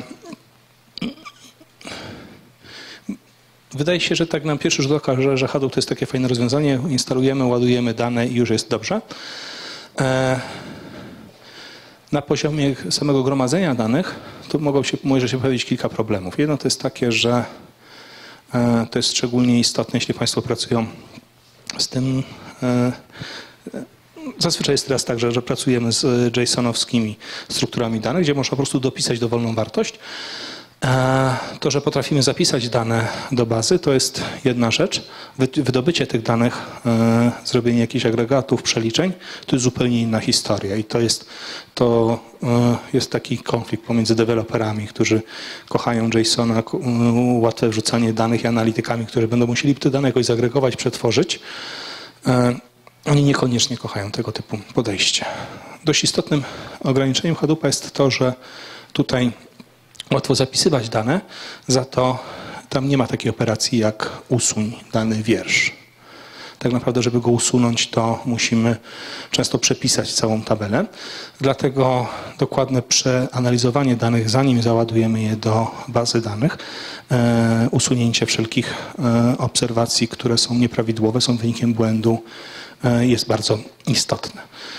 Wydaje się, że tak na pierwszy rzut oka, że, że Hadoop to jest takie fajne rozwiązanie. Instalujemy, ładujemy dane i już jest dobrze. E, na poziomie samego gromadzenia danych to mogą się, może się pojawić kilka problemów. Jedno to jest takie, że e, to jest szczególnie istotne, jeśli Państwo pracują z tym. E, Zazwyczaj jest teraz tak, że, że pracujemy z JSON-owskimi strukturami danych, gdzie można po prostu dopisać dowolną wartość. To, że potrafimy zapisać dane do bazy, to jest jedna rzecz. Wydobycie tych danych, zrobienie jakichś agregatów, przeliczeń, to jest zupełnie inna historia. I to jest, to jest taki konflikt pomiędzy deweloperami, którzy kochają JSON-a, łatwe wrzucanie danych i analitykami, którzy będą musieli te dane jakoś zagregować, przetworzyć. Oni niekoniecznie kochają tego typu podejście. Dość istotnym ograniczeniem Hadoopa jest to, że tutaj łatwo zapisywać dane, za to tam nie ma takiej operacji jak usuń dany wiersz. Tak naprawdę, żeby go usunąć, to musimy często przepisać całą tabelę. Dlatego dokładne przeanalizowanie danych, zanim załadujemy je do bazy danych, e, usunięcie wszelkich e, obserwacji, które są nieprawidłowe, są wynikiem błędu, e, jest bardzo istotne.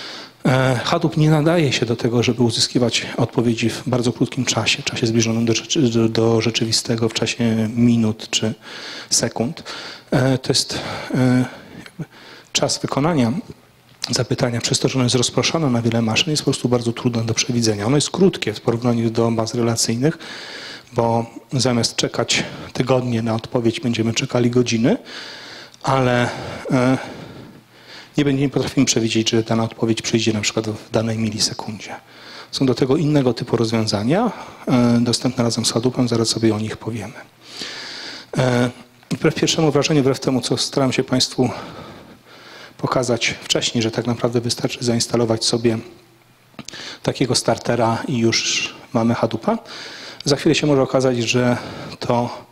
Hadoop nie nadaje się do tego, żeby uzyskiwać odpowiedzi w bardzo krótkim czasie, czasie zbliżonym do, do, do rzeczywistego, w czasie minut czy sekund. To jest jakby czas wykonania zapytania, przez to, że ono jest rozproszone na wiele maszyn, jest po prostu bardzo trudne do przewidzenia. Ono jest krótkie w porównaniu do baz relacyjnych, bo zamiast czekać tygodnie na odpowiedź, będziemy czekali godziny, ale nie, nie potrafimy przewidzieć, że dana odpowiedź przyjdzie na przykład w danej milisekundzie. Są do tego innego typu rozwiązania, dostępne razem z Hadoopem, zaraz sobie o nich powiemy. Wbrew pierwszemu wrażeniu, wbrew temu, co staram się Państwu pokazać wcześniej, że tak naprawdę wystarczy zainstalować sobie takiego startera i już mamy Hadoopa, za chwilę się może okazać, że to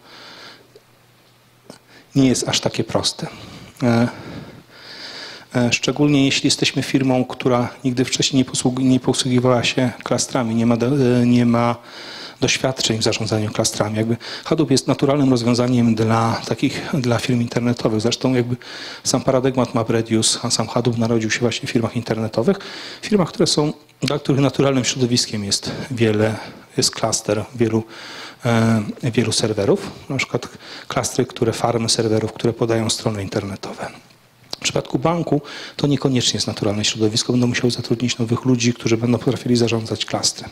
nie jest aż takie proste. Szczególnie jeśli jesteśmy firmą, która nigdy wcześniej nie, posługi, nie posługiwała się klastrami, nie ma, nie ma doświadczeń w zarządzaniu klastrami. Jakby Hadoop jest naturalnym rozwiązaniem dla takich, dla firm internetowych. Zresztą jakby sam paradygmat MapReduce, a sam Hadoop narodził się właśnie w firmach internetowych. Firmach, które są, dla których naturalnym środowiskiem jest wiele, jest klaster wielu, e, wielu serwerów. Na przykład klastry, które farmy serwerów, które podają strony internetowe. W przypadku banku to niekoniecznie jest naturalne środowisko. Będą musiały zatrudnić nowych ludzi, którzy będą potrafili zarządzać klastrem.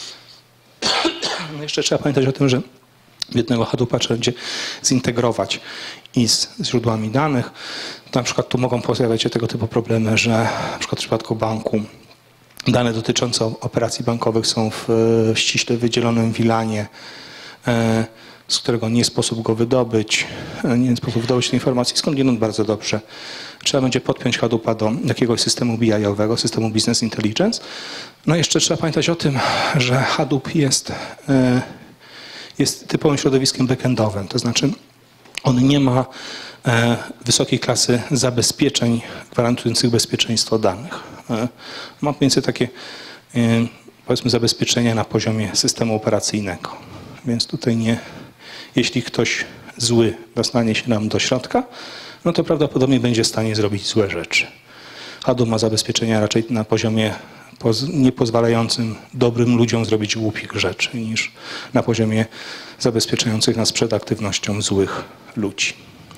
No jeszcze trzeba pamiętać o tym, że jednego Hadoopa trzeba będzie zintegrować i z źródłami danych. Na przykład tu mogą pojawiać się tego typu problemy, że na przykład w przypadku banku dane dotyczące operacji bankowych są w, w ściśle wydzielonym wilanie, z którego nie sposób go wydobyć, nie sposób wydobyć tej informacji, skądinąd bardzo dobrze. Trzeba będzie podpiąć Hadoopa do jakiegoś systemu B I-owego, systemu Business Intelligence. No i jeszcze trzeba pamiętać o tym, że Hadoop jest, jest typowym środowiskiem backendowym, to znaczy on nie ma wysokiej klasy zabezpieczeń gwarantujących bezpieczeństwo danych. Ma mniej więcej takie, powiedzmy, zabezpieczenia na poziomie systemu operacyjnego. Więc tutaj nie, jeśli ktoś zły dostanie się nam do środka, no to prawdopodobnie będzie w stanie zrobić złe rzeczy. Hadoop ma zabezpieczenia raczej na poziomie niepozwalającym dobrym ludziom zrobić głupich rzeczy, niż na poziomie zabezpieczających nas przed aktywnością złych ludzi.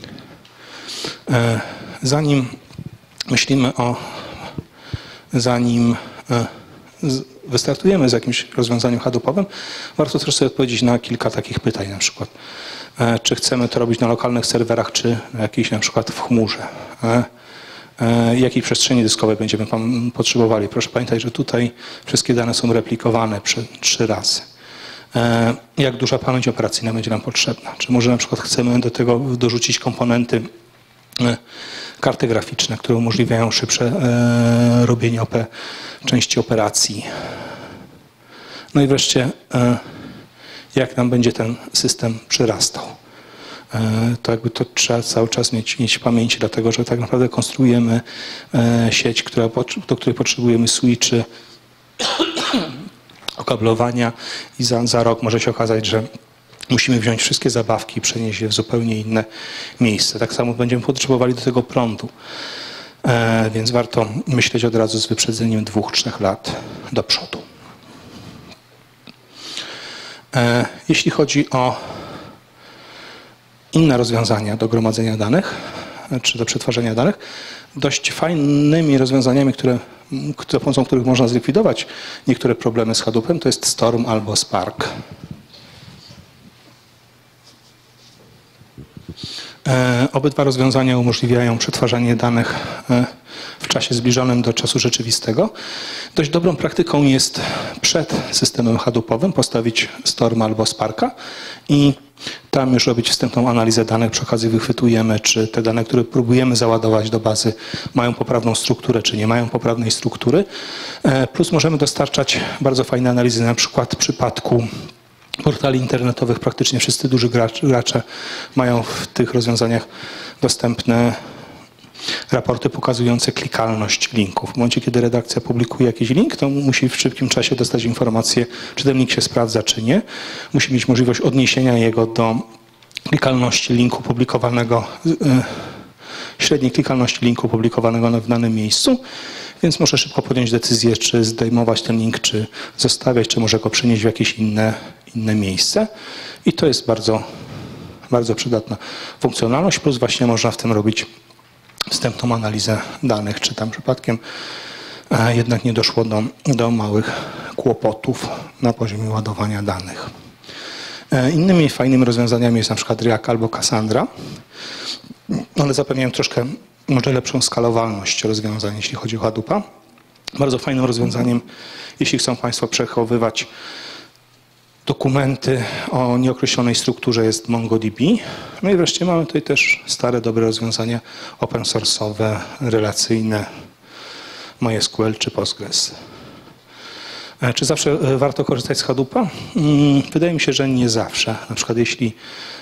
Zanim myślimy o, zanim wystartujemy z jakimś rozwiązaniem hadoopowym, warto też sobie odpowiedzieć na kilka takich pytań, na przykład czy chcemy to robić na lokalnych serwerach, czy na jakiejś na przykład w chmurze. Jakiej przestrzeni dyskowej będziemy potrzebowali. Proszę pamiętać, że tutaj wszystkie dane są replikowane przy, trzy razy. Jak duża pamięć operacyjna będzie nam potrzebna? Czy może na przykład chcemy do tego dorzucić komponenty karty graficzne, które umożliwiają szybsze robienie części operacji. No i wreszcie jak nam będzie ten system przyrastał. To jakby to trzeba cały czas mieć, mieć w pamięci, dlatego że tak naprawdę konstruujemy sieć, która, do której potrzebujemy switchy, okablowania i za, za rok może się okazać, że musimy wziąć wszystkie zabawki i przenieść je w zupełnie inne miejsce. Tak samo będziemy potrzebowali do tego prądu. Więc warto myśleć od razu z wyprzedzeniem dwóch, trzech lat do przodu. Jeśli chodzi o inne rozwiązania do gromadzenia danych, czy do przetwarzania danych, dość fajnymi rozwiązaniami, które, za pomocą których można zlikwidować niektóre problemy z Hadoopem, to jest Storm albo Spark. Obydwa rozwiązania umożliwiają przetwarzanie danych w czasie zbliżonym do czasu rzeczywistego. Dość dobrą praktyką jest przed systemem hadoopowym postawić Storm albo Sparka i tam już robić wstępną analizę danych. Przy okazji wychwytujemy, czy te dane, które próbujemy załadować do bazy, mają poprawną strukturę, czy nie mają poprawnej struktury. Plus możemy dostarczać bardzo fajne analizy, na przykład w przypadku portali internetowych praktycznie wszyscy duży gracze mają w tych rozwiązaniach dostępne raporty pokazujące klikalność linków. W momencie, kiedy redakcja publikuje jakiś link, to musi w szybkim czasie dostać informację, czy ten link się sprawdza, czy nie. Musi mieć możliwość odniesienia jego do klikalności linku publikowanego, średniej klikalności linku publikowanego w danym miejscu. Więc muszę szybko podjąć decyzję, czy zdejmować ten link, czy zostawiać, czy może go przenieść w jakieś inne, inne miejsce. I to jest bardzo, bardzo przydatna funkcjonalność, plus właśnie można w tym robić wstępną analizę danych, czy tam przypadkiem jednak nie doszło do, do małych kłopotów na poziomie ładowania danych. Innymi fajnymi rozwiązaniami jest na przykład Riak albo Cassandra. One zapewniają troszkę może lepszą skalowalność rozwiązań, jeśli chodzi o Hadoopa. Bardzo fajnym rozwiązaniem, jeśli chcą Państwo przechowywać dokumenty o nieokreślonej strukturze, jest MongoDB. No i wreszcie mamy tutaj też stare, dobre rozwiązania open source'owe, relacyjne, MySQL czy Postgres. Czy zawsze warto korzystać z Hadoopa? Wydaje mi się, że nie zawsze. Na przykład jeśli,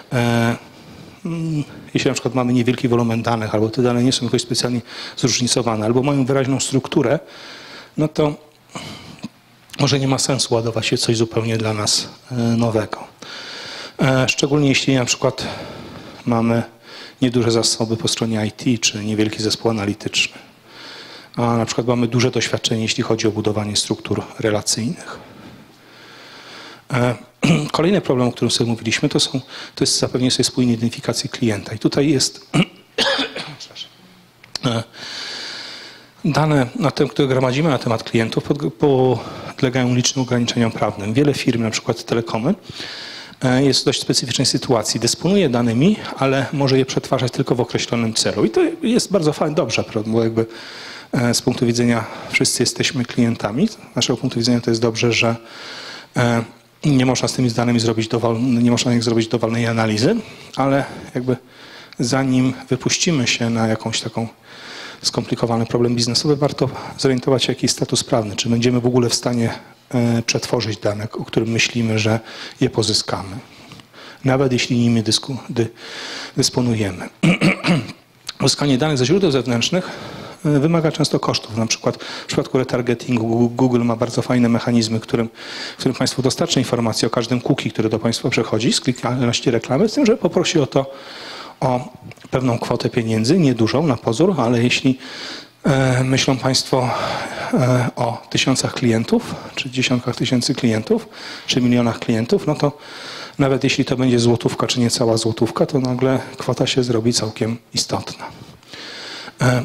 jeśli na przykład mamy niewielki wolumen danych, albo te dane nie są jakoś specjalnie zróżnicowane, albo mają wyraźną strukturę, no to może nie ma sensu ładować się coś zupełnie dla nas nowego. Szczególnie jeśli na przykład mamy nieduże zasoby po stronie I T, czy niewielki zespół analityczny. A na przykład mamy duże doświadczenie, jeśli chodzi o budowanie struktur relacyjnych. Kolejny problem, o którym sobie mówiliśmy, to, są, to jest zapewnienie sobie spójnej identyfikacji klienta. I tutaj jest dane, na tym, które gromadzimy na temat klientów, podlegają licznym ograniczeniom prawnym. Wiele firm, na przykład telekomy, jest w dość specyficznej sytuacji. Dysponuje danymi, ale może je przetwarzać tylko w określonym celu. I to jest bardzo fajnie, dobrze, bo jakby z punktu widzenia wszyscy jesteśmy klientami. Z naszego punktu widzenia to jest dobrze, że nie można z tymi danymi zrobić dowolnej, nie można ich zrobić dowolnej analizy, ale jakby zanim wypuścimy się na jakąś taką skomplikowany problem biznesowy, warto zorientować się, jaki jest status prawny, czy będziemy w ogóle w stanie przetworzyć dane, o którym myślimy, że je pozyskamy, nawet jeśli nimi dysku, dy, dysponujemy. Uzyskanie danych ze źródeł zewnętrznych wymaga często kosztów. Na przykład w przypadku retargetingu Google ma bardzo fajne mechanizmy, którym, którym Państwu dostarcza informacje o każdym cookie, który do Państwa przechodzi z klikalności reklamy, z tym, że poprosi o to o pewną kwotę pieniędzy, niedużą na pozór, ale jeśli e, myślą Państwo e, o tysiącach klientów, czy dziesiątkach tysięcy klientów, czy milionach klientów, no to nawet jeśli to będzie złotówka, czy niecała złotówka, to nagle kwota się zrobi całkiem istotna. E,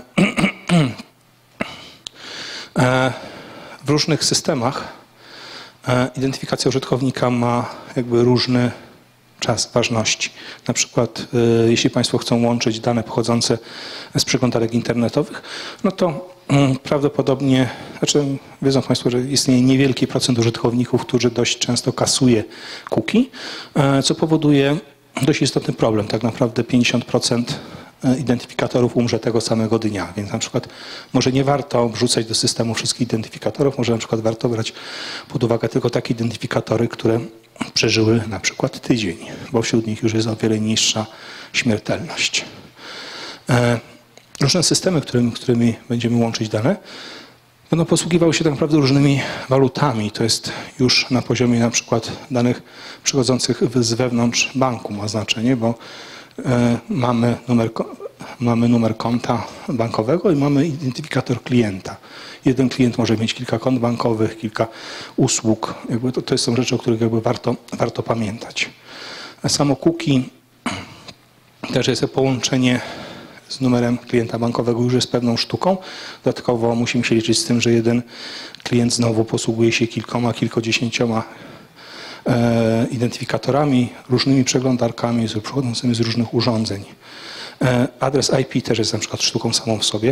e, w różnych systemach e, identyfikacja użytkownika ma jakby różny czas ważności. Na przykład y, jeśli Państwo chcą łączyć dane pochodzące z przeglądarek internetowych, no to y, prawdopodobnie, znaczy wiedzą Państwo, że istnieje niewielki procent użytkowników, którzy dość często kasuje cookie, y, co powoduje dość istotny problem. Tak naprawdę pięćdziesiąt procent identyfikatorów umrze tego samego dnia, więc na przykład może nie warto wrzucać do systemu wszystkich identyfikatorów, może na przykład warto brać pod uwagę tylko takie identyfikatory, które przeżyły na przykład tydzień, bo wśród nich już jest o wiele niższa śmiertelność. Różne systemy, którymi, którymi będziemy łączyć dane, będą posługiwały się tak naprawdę różnymi walutami. To jest już na poziomie na przykład danych przychodzących z wewnątrz banku ma znaczenie, bo mamy numer, mamy numer konta bankowego i mamy identyfikator klienta. Jeden klient może mieć kilka kont bankowych, kilka usług. Jakby to, to są rzeczy, o których jakby warto, warto pamiętać. A samo cookie też jest połączenie z numerem klienta bankowego, już jest pewną sztuką. Dodatkowo musimy się liczyć z tym, że jeden klient znowu posługuje się kilkoma, kilkudziesięcioma e, identyfikatorami, różnymi przeglądarkami przychodzącymi z różnych urządzeń. E, adres I P też jest na przykład sztuką samą w sobie.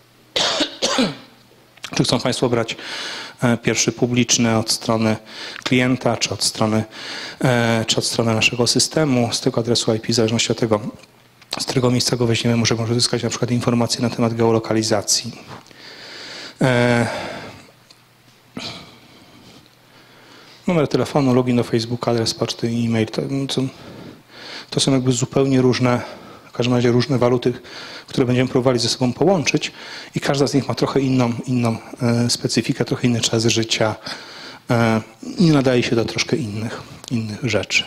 Czy chcą Państwo brać pierwszy publiczny od strony klienta, czy od strony, czy od strony naszego systemu, z tego adresu I P, w zależności od tego, z którego miejsca go weźmiemy, możemy uzyskać na przykład informacje na temat geolokalizacji. Numer telefonu, login do Facebooka, adres poczty i e-mail. To, to są jakby zupełnie różne, w każdym razie różne waluty, które będziemy próbowali ze sobą połączyć i każda z nich ma trochę inną, inną e, specyfikę, trochę inny czas życia e, i nadaje się do troszkę innych, innych rzeczy.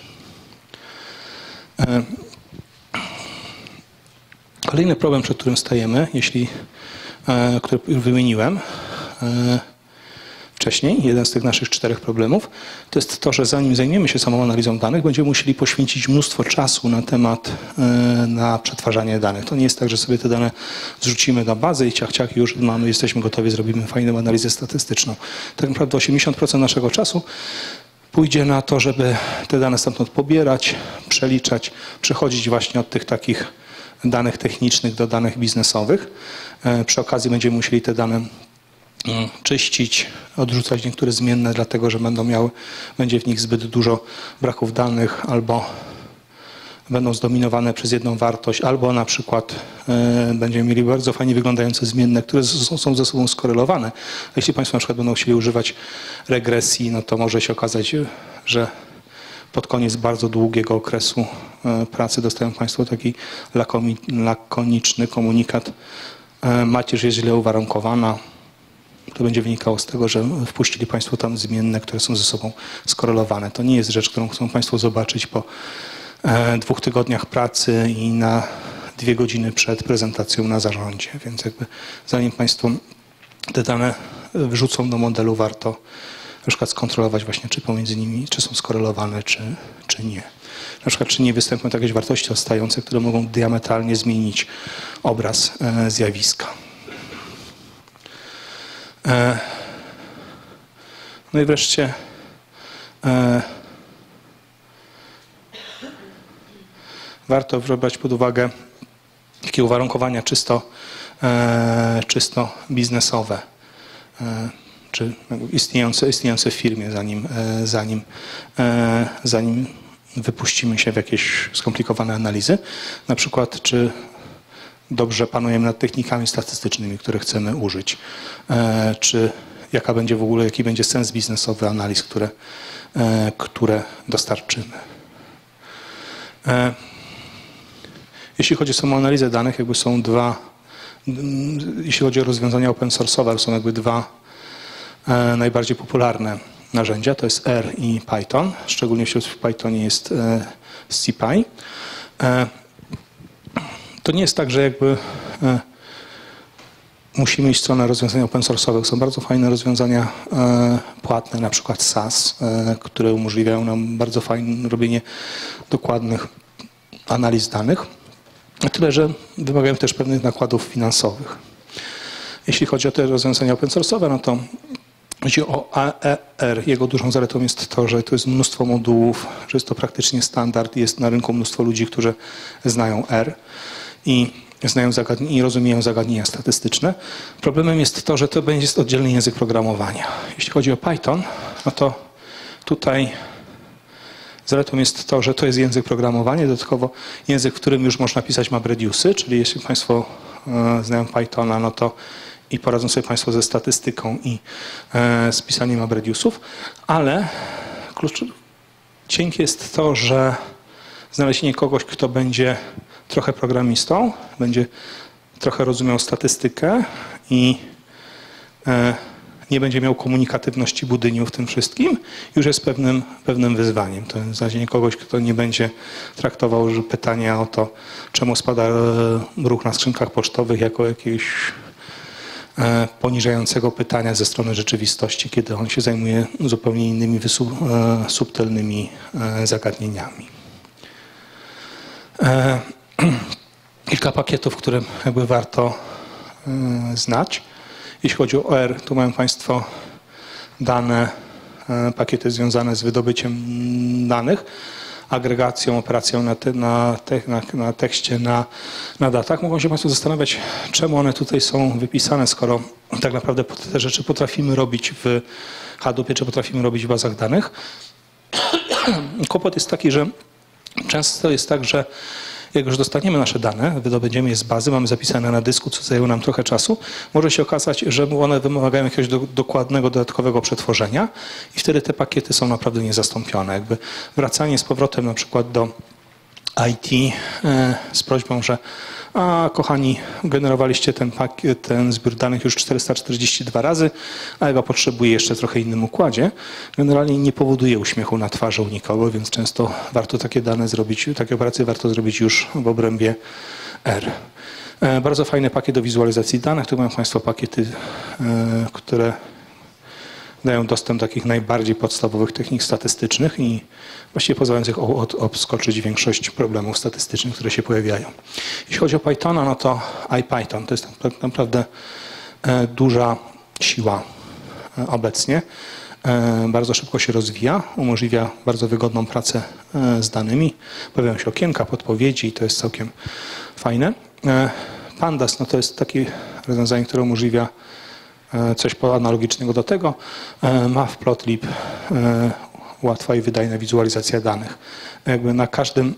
E, kolejny problem, przed którym stajemy, jeśli które już wymieniłem wcześniej, jeden z tych naszych czterech problemów, to jest to, że zanim zajmiemy się samą analizą danych, będziemy musieli poświęcić mnóstwo czasu na temat, na przetwarzanie danych. To nie jest tak, że sobie te dane zrzucimy na bazę i ciach, ciach, już mamy, jesteśmy gotowi, zrobimy fajną analizę statystyczną. Tak naprawdę osiemdziesiąt procent naszego czasu pójdzie na to, żeby te dane stamtąd pobierać, przeliczać, przechodzić właśnie od tych takich danych technicznych do danych biznesowych. Przy okazji będziemy musieli te dane czyścić, odrzucać niektóre zmienne, dlatego że będą miały, będzie w nich zbyt dużo braków danych albo będą zdominowane przez jedną wartość, albo na przykład y, będziemy mieli bardzo fajnie wyglądające zmienne, które z, są ze sobą skorelowane. A jeśli Państwo na przykład będą chcieli używać regresji, no to może się okazać, że pod koniec bardzo długiego okresu y, pracy dostają Państwo taki lakomi, lakoniczny komunikat: y, macierz jest źle uwarunkowana. To będzie wynikało z tego, że wpuścili Państwo tam zmienne, które są ze sobą skorelowane. To nie jest rzecz, którą chcą Państwo zobaczyć po e, dwóch tygodniach pracy i na dwie godziny przed prezentacją na zarządzie. Więc jakby zanim Państwo te dane wrzucą do modelu, warto na przykład skontrolować właśnie, czy pomiędzy nimi, czy są skorelowane, czy, czy nie. Na przykład, czy nie występują jakieś wartości odstające, które mogą diametralnie zmienić obraz e, zjawiska. No i wreszcie warto brać pod uwagę takie uwarunkowania czysto, czysto biznesowe, czy istniejące, istniejące w firmie, zanim, zanim, zanim wypuścimy się w jakieś skomplikowane analizy. Na przykład, czy dobrze panujemy nad technikami statystycznymi, które chcemy użyć, e, czy jaka będzie w ogóle, jaki będzie sens biznesowy analiz, które, e, które dostarczymy. E, jeśli chodzi o samą analizę danych, jakby są dwa, jeśli chodzi o rozwiązania open source'owe, są jakby dwa e, najbardziej popularne narzędzia, to jest R i Python, szczególnie w Pythonie jest e, SciPy. E, To nie jest tak, że jakby e, musimy iść w stronę rozwiązań open source'owych. Są bardzo fajne rozwiązania e, płatne, na przykład S A S, e, które umożliwiają nam bardzo fajne robienie dokładnych analiz danych. Tyle, że wymagają też pewnych nakładów finansowych. Jeśli chodzi o te rozwiązania open source'owe, no to chodzi o A E R. Jego dużą zaletą jest to, że to jest mnóstwo modułów, że jest to praktycznie standard. Jest na rynku mnóstwo ludzi, którzy znają R i znają zagadnienia i rozumieją zagadnienia statystyczne. Problemem jest to, że to będzie oddzielny język programowania. Jeśli chodzi o Python, no to tutaj zaletą jest to, że to jest język programowania, dodatkowo język, w którym już można pisać MapReduce'y, czyli jeśli Państwo e, znają Pythona, no to i poradzą sobie Państwo ze statystyką i e, z pisaniem MapReduce'ów, ale klucz, cienkie jest to, że znalezienie kogoś, kto będzie trochę programistą, będzie trochę rozumiał statystykę i e, nie będzie miał komunikatywności budyniu w tym wszystkim, już jest pewnym, pewnym wyzwaniem. To jest znalezienie kogoś, kto nie będzie traktował że pytania o to, czemu spada ruch na skrzynkach pocztowych, jako jakiegoś e, poniżającego pytania ze strony rzeczywistości, kiedy on się zajmuje zupełnie innymi wysu, e, subtelnymi e, zagadnieniami. E, Kilka pakietów, które jakby warto y, znać. Jeśli chodzi o R, tu mają Państwo dane, y, pakiety związane z wydobyciem danych, agregacją, operacją na, te, na, te, na, na tekście, na, na datach. Mogą się Państwo zastanawiać, czemu one tutaj są wypisane, skoro tak naprawdę te rzeczy potrafimy robić w Hadoopie, czy potrafimy robić w bazach danych. Kłopot jest taki, że często jest tak, że jak już dostaniemy nasze dane, wydobędziemy je z bazy, mamy zapisane na dysku, co zajęło nam trochę czasu, może się okazać, że one wymagają jakiegoś do, dokładnego, dodatkowego przetworzenia i wtedy te pakiety są naprawdę niezastąpione. Jakby wracanie z powrotem na przykład do I T e, z prośbą, że a kochani, generowaliście ten, pakiet, ten zbiór danych już czterysta czterdzieści dwa razy, a ja go potrzebuję jeszcze trochę innym układzie. Generalnie nie powoduje uśmiechu na twarzy u nikogo, więc często warto takie dane zrobić, takie operacje warto zrobić już w obrębie R. Bardzo fajny pakiet do wizualizacji danych. Tu mają Państwo pakiety, które dają dostęp do takich najbardziej podstawowych technik statystycznych i właściwie pozwalających obskoczyć większość problemów statystycznych, które się pojawiają. Jeśli chodzi o Pythona, no to IPython to jest tak naprawdę duża siła obecnie. Bardzo szybko się rozwija, umożliwia bardzo wygodną pracę z danymi. Pojawiają się okienka, podpowiedzi i to jest całkiem fajne. Pandas no to jest takie rozwiązanie, które umożliwia coś analogicznego do tego. Matplotlib, łatwa i wydajna wizualizacja danych. Jakby na każdym,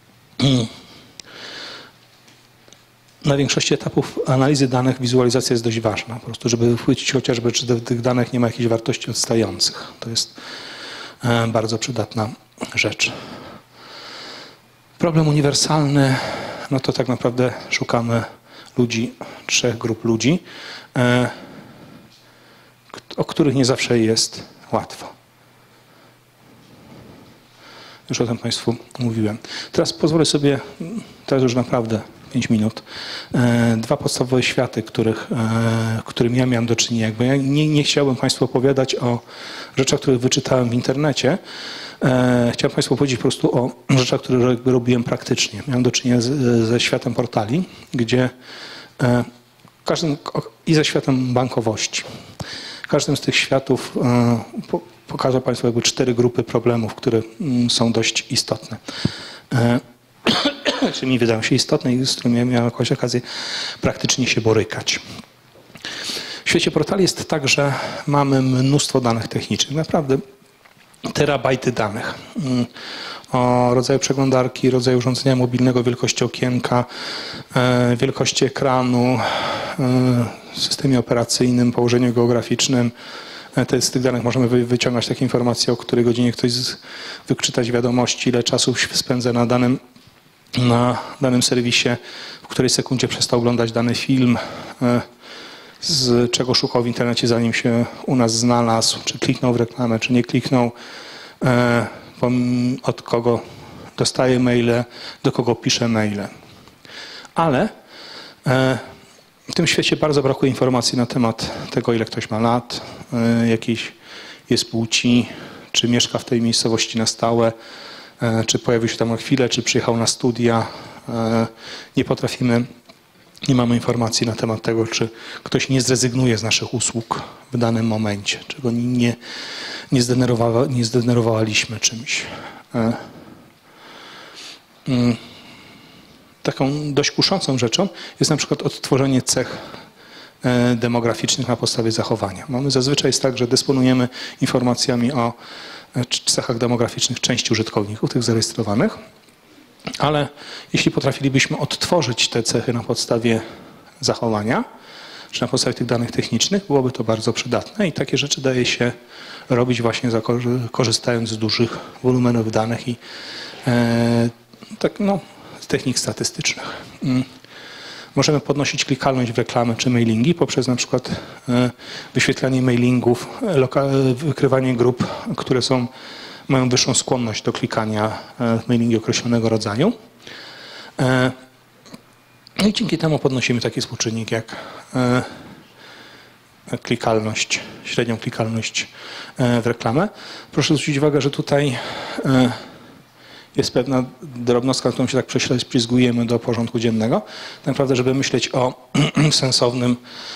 na większości etapów analizy danych wizualizacja jest dość ważna. Po prostu, żeby chwycić chociażby, czy w tych danych nie ma jakichś wartości odstających. To jest bardzo przydatna rzecz. Problem uniwersalny, no to tak naprawdę szukamy ludzi, trzech grup ludzi, o których nie zawsze jest łatwo. Już o tym Państwu mówiłem. Teraz pozwolę sobie, teraz już naprawdę pięć minut, dwa podstawowe światy, których, którymi ja miałem do czynienia. Jakby ja nie, nie chciałbym Państwu opowiadać o rzeczach, które wyczytałem w internecie. Chciałem Państwu powiedzieć po prostu o rzeczach, które robiłem praktycznie. Miałem do czynienia z, ze światem portali, gdzie każdym, i ze światem bankowości. W każdym z tych światów pokażę Państwu jakby cztery grupy problemów, które są dość istotne. Czy mi wydają się istotne i z którymi ja miałem jakąś okazję praktycznie się borykać. W świecie portali jest tak, że mamy mnóstwo danych technicznych, naprawdę terabajty danych. O rodzaju przeglądarki, rodzaju urządzenia mobilnego, wielkości okienka, wielkości ekranu, systemie operacyjnym, położeniu geograficznym. Z tych danych możemy wyciągać takie informacje, o której godzinie ktoś wyczytać wiadomości, ile czasu spędza na danym, na danym serwisie, w której sekundzie przestał oglądać dany film, z czego szukał w internecie, zanim się u nas znalazł, czy kliknął w reklamę, czy nie kliknął, od kogo dostaje maile, do kogo pisze maile. Ale w tym świecie bardzo brakuje informacji na temat tego, ile ktoś ma lat, jakiejś jest płci, czy mieszka w tej miejscowości na stałe, czy pojawił się tam na chwilę, czy przyjechał na studia. Nie potrafimy, nie mamy informacji na temat tego, czy ktoś nie zrezygnuje z naszych usług w danym momencie, czego nie, nie, zdenerwowa, nie zdenerwowaliśmy czymś. Taką dość kuszącą rzeczą jest na przykład odtworzenie cech demograficznych na podstawie zachowania. Mamy zazwyczaj jest tak, że dysponujemy informacjami o cechach demograficznych części użytkowników, tych zarejestrowanych, ale jeśli potrafilibyśmy odtworzyć te cechy na podstawie zachowania, czy na podstawie tych danych technicznych, byłoby to bardzo przydatne i takie rzeczy daje się robić właśnie korzystając z dużych wolumenów danych i e, tak, no, z technik statystycznych. Możemy podnosić klikalność w reklamy czy mailingi poprzez na przykład wyświetlanie mailingów, wykrywanie grup, które są, mają wyższą skłonność do klikania w mailingi określonego rodzaju. No i dzięki temu podnosimy taki współczynnik jak klikalność, średnią klikalność w reklamę. Proszę zwrócić uwagę, że tutaj jest pewna drobnostka, którą się tak prześlizgujemy do porządku dziennego. Tak naprawdę, żeby myśleć o sensownym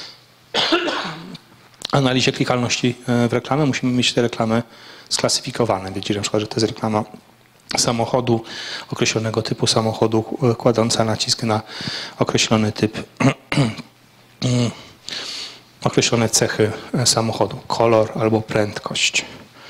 analizie klikalności w reklamę, musimy mieć te reklamy sklasyfikowane. Wiecie, na przykład, że to jest reklama samochodu, określonego typu samochodu, kładąca nacisk na określony typ, określone cechy samochodu, kolor albo prędkość.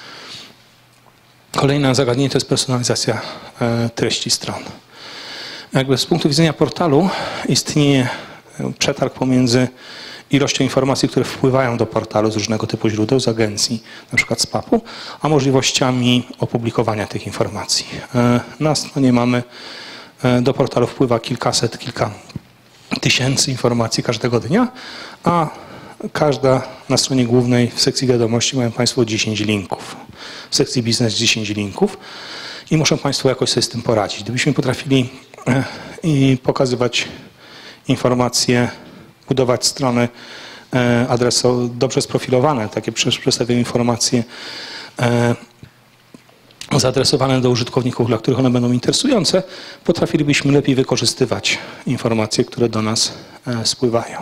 Kolejne zagadnienie to jest personalizacja treści stron. Jakby z punktu widzenia portalu istnieje przetarg pomiędzy ilością informacji, które wpływają do portalu z różnego typu źródeł, z agencji, na przykład z papu, a możliwościami opublikowania tych informacji. Na stronie mamy, do portalu wpływa kilkaset, kilka tysięcy informacji każdego dnia, a każda na stronie głównej w sekcji wiadomości mają Państwo dziesięć linków. W sekcji biznes dziesięć linków i muszą Państwo jakoś sobie z tym poradzić. Gdybyśmy potrafili i pokazywać informacje, budować strony adresu dobrze sprofilowane, takie przedstawiają informacje zaadresowane do użytkowników, dla których one będą interesujące, potrafilibyśmy lepiej wykorzystywać informacje, które do nas spływają.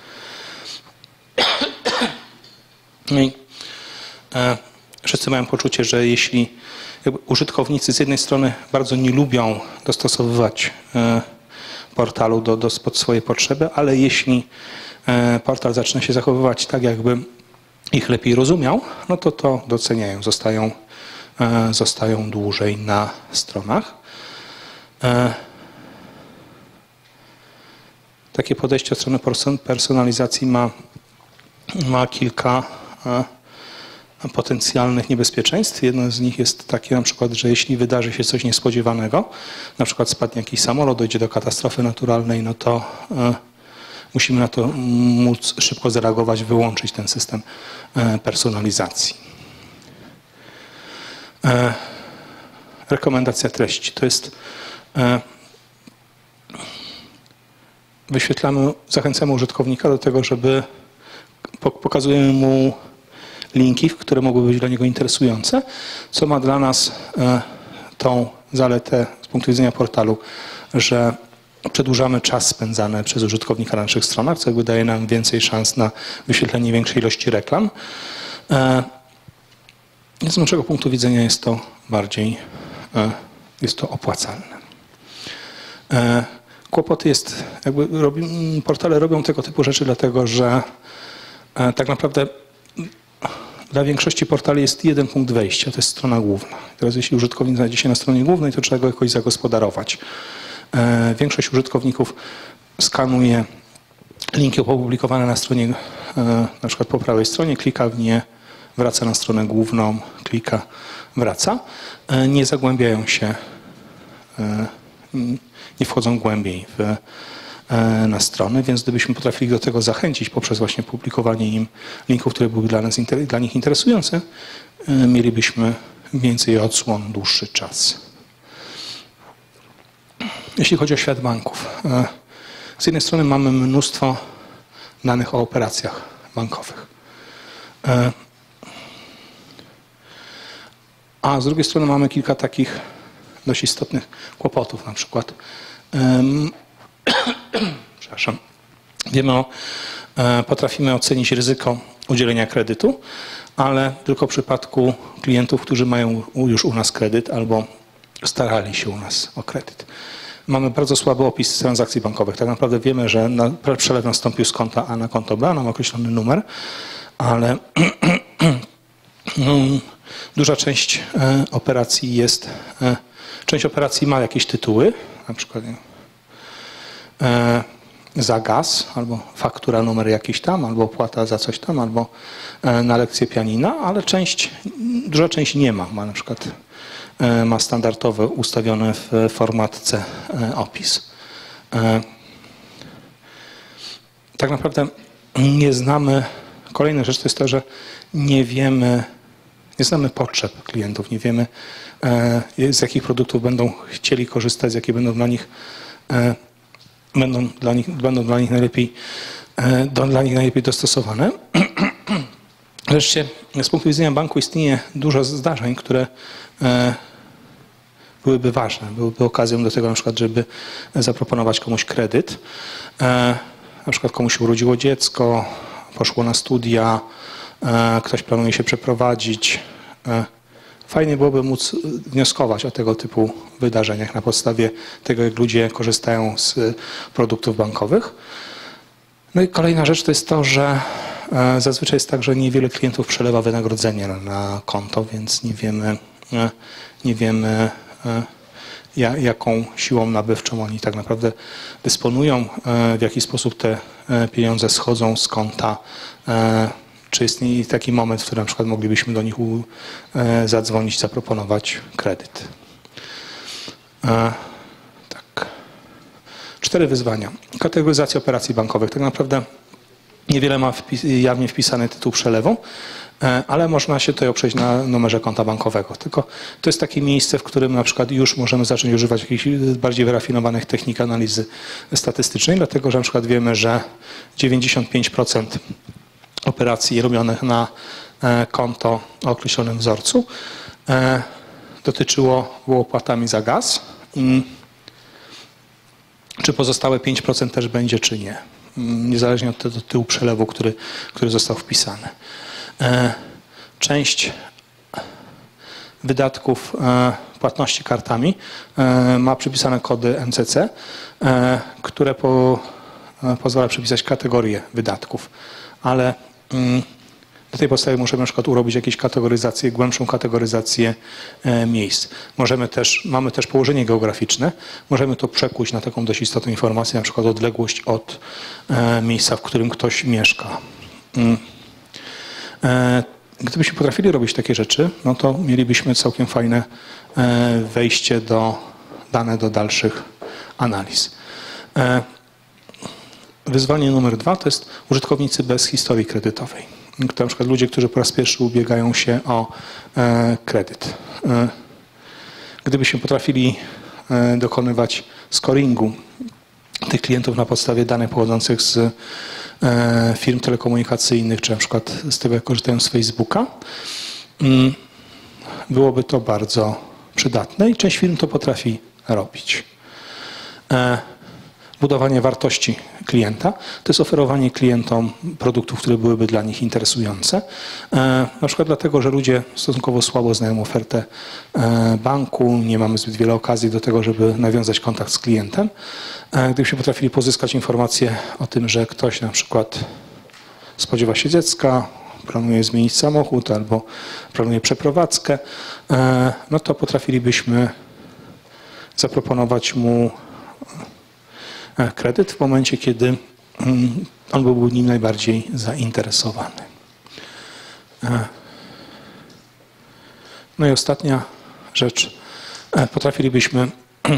I wszyscy mają poczucie, że jeśli jakby użytkownicy z jednej strony bardzo nie lubią dostosowywać portalu do, do, pod swoje potrzeby, ale jeśli portal zaczyna się zachowywać tak, jakby ich lepiej rozumiał, no to to doceniają, zostają, zostają dłużej na stronach. Takie podejście od strony personalizacji ma, ma kilka potencjalnych niebezpieczeństw. Jedno z nich jest takie na przykład, że jeśli wydarzy się coś niespodziewanego, na przykład spadnie jakiś samolot, dojdzie do katastrofy naturalnej, no to musimy na to móc szybko zareagować, wyłączyć ten system personalizacji. Rekomendacja treści to jest wyświetlamy, zachęcamy użytkownika do tego, żeby pokazujemy mu linki, które mogłyby być dla niego interesujące, co ma dla nas tą zaletę z punktu widzenia portalu, że przedłużamy czas spędzany przez użytkownika na naszych stronach, co jakby daje nam więcej szans na wyświetlenie większej ilości reklam. Z naszego punktu widzenia jest to bardziej jest to opłacalne. Kłopoty jest, jakby robi, portale robią tego typu rzeczy dlatego, że tak naprawdę dla większości portali jest jeden punkt wejścia, to jest strona główna. Teraz jeśli użytkownik znajdzie się na stronie głównej, to trzeba go jakoś zagospodarować. Większość użytkowników skanuje linki opublikowane na stronie, na przykład po prawej stronie, klika w nie, wraca na stronę główną, klika, wraca. Nie zagłębiają się, nie wchodzą głębiej w, na strony, więc gdybyśmy potrafili do tego zachęcić poprzez właśnie publikowanie im linków, które były dla nas, dla nich interesujące, mielibyśmy więcej odsłon, dłuższy czas. Jeśli chodzi o świat banków, z jednej strony mamy mnóstwo danych o operacjach bankowych, a z drugiej strony mamy kilka takich dość istotnych kłopotów, na przykład przepraszam, wiemy o, potrafimy ocenić ryzyko udzielenia kredytu, ale tylko w przypadku klientów, którzy mają już u nas kredyt albo starali się u nas o kredyt. Mamy bardzo słaby opis transakcji bankowych. Tak naprawdę wiemy, że na, przelew nastąpił z konta A na konto B, mamy określony numer, ale duża część operacji jest, część operacji ma jakieś tytuły, na przykład za gaz, albo faktura numer jakiś tam, albo opłata za coś tam, albo na lekcję pianina, ale część, duża część nie ma. Ma na przykład ma standardowy ustawiony w formatce opis. Tak naprawdę nie znamy, kolejna rzecz to jest to, że nie wiemy, nie znamy potrzeb klientów, nie wiemy z jakich produktów będą chcieli korzystać, z jakie będą dla nich będą dla nich, będą dla nich najlepiej dla nich najlepiej dostosowane. Wreszcie z punktu widzenia banku istnieje dużo zdarzeń, które byłyby ważne, byłyby okazją do tego na przykład, żeby zaproponować komuś kredyt. Na przykład komuś się urodziło dziecko, poszło na studia, ktoś planuje się przeprowadzić. Fajnie byłoby móc wnioskować o tego typu wydarzeniach na podstawie tego, jak ludzie korzystają z produktów bankowych. No i kolejna rzecz to jest to, że zazwyczaj jest tak, że niewiele klientów przelewa wynagrodzenie na konto, więc nie wiemy, nie wiemy jaką siłą nabywczą oni tak naprawdę dysponują, w jaki sposób te pieniądze schodzą z konta. Czy istnieje taki moment, w którym na przykład moglibyśmy do nich zadzwonić, zaproponować kredyt. Tak. Cztery wyzwania. Kategoryzacja operacji bankowych. Tak naprawdę niewiele ma wpis, jawnie wpisany tytuł przelewu. ale można się tutaj oprzeć na numerze konta bankowego. Tylko to jest takie miejsce, w którym na przykład już możemy zacząć używać jakichś bardziej wyrafinowanych technik analizy statystycznej, dlatego że na przykład wiemy, że dziewięćdziesiąt pięć procent operacji robionych na konto o określonym wzorcu dotyczyło było opłatami za gaz. Czy pozostałe pięć procent też będzie, czy nie. Niezależnie od tego tyłu przelewu, który, który został wpisany. Część wydatków płatności kartami ma przypisane kody N C C, które po, pozwala przypisać kategorie wydatków, ale na tej podstawie możemy na przykład urobić jakieś kategoryzację, głębszą kategoryzację miejsc. Możemy też, mamy też położenie geograficzne, możemy to przekuć na taką dość istotną informację, na przykład odległość od miejsca, w którym ktoś mieszka. Gdybyśmy potrafili robić takie rzeczy, no to mielibyśmy całkiem fajne wejście do dane do dalszych analiz. Wyzwanie numer dwa to jest użytkownicy bez historii kredytowej. To na przykład ludzie, którzy po raz pierwszy ubiegają się o kredyt. Gdybyśmy potrafili dokonywać scoringu tych klientów na podstawie danych pochodzących z firm telekomunikacyjnych, czy na przykład z tego, jak korzystają z Facebooka, byłoby to bardzo przydatne i część firm to potrafi robić. Budowanie wartości klienta to jest oferowanie klientom produktów, które byłyby dla nich interesujące. Na przykład dlatego, że ludzie stosunkowo słabo znają ofertę banku, nie mamy zbyt wiele okazji do tego, żeby nawiązać kontakt z klientem. Gdybyśmy potrafili pozyskać informacje o tym, że ktoś na przykład spodziewa się dziecka, planuje zmienić samochód albo planuje przeprowadzkę, no to potrafilibyśmy zaproponować mu kredyt w momencie, kiedy on byłby nim najbardziej zainteresowany. No i ostatnia rzecz. Potrafilibyśmy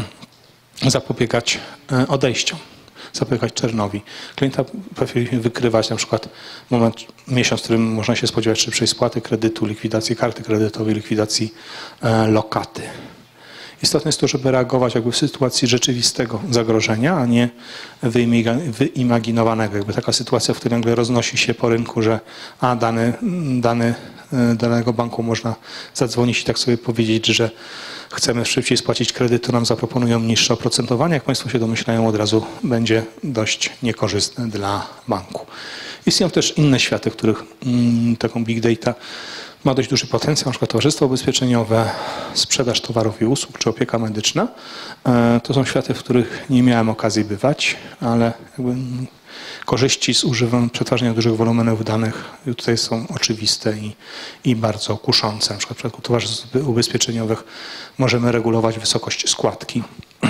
zapobiegać odejściom, zapobiegać czernowi. Klienta potrafiliśmy wykrywać na przykład moment, miesiąc, w którym można się spodziewać szybszej spłaty kredytu, likwidacji karty kredytowej, likwidacji lokaty. Istotne jest to, żeby reagować jakby w sytuacji rzeczywistego zagrożenia, a nie wyimaginowanego. Jakby taka sytuacja, w której nagle roznosi się po rynku, że a dany, dany, danego banku można zadzwonić i tak sobie powiedzieć, że chcemy szybciej spłacić kredyt, to nam zaproponują niższe oprocentowanie. Jak Państwo się domyślają, od razu będzie dość niekorzystne dla banku. Istnieją też inne światy, w których mm, taką big data ma dość duży potencjał, na przykład towarzystwo ubezpieczeniowe, sprzedaż towarów i usług, czy opieka medyczna. To są światy, w których nie miałem okazji bywać, ale jakby korzyści z używania, przetwarzania dużych wolumenów danych tutaj są oczywiste i, i bardzo kuszące. Na przykład w przypadku towarzystw ubezpieczeniowych możemy regulować wysokość składki.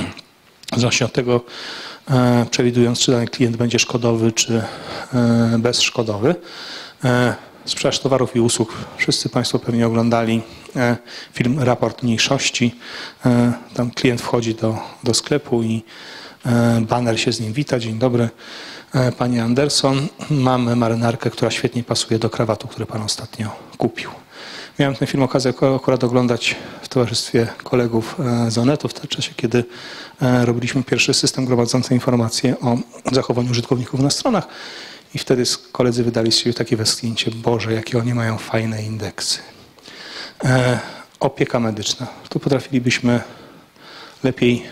W zależności od tego, przewidując, czy dany klient będzie szkodowy, czy bezszkodowy. Sprzedaż towarów i usług. Wszyscy Państwo pewnie oglądali film Raport Mniejszości. Tam klient wchodzi do, do sklepu i baner się z nim wita. Dzień dobry, Panie Anderson. Mamy marynarkę, która świetnie pasuje do krawatu, który Pan ostatnio kupił. Miałem ten film okazję akurat oglądać w towarzystwie kolegów z Onetu w czasie, kiedy robiliśmy pierwszy system gromadzący informacje o zachowaniu użytkowników na stronach. I wtedy koledzy wydali z siebie takie westchnięcie: Boże, jakie oni mają fajne indeksy. E, opieka medyczna. Tu potrafilibyśmy lepiej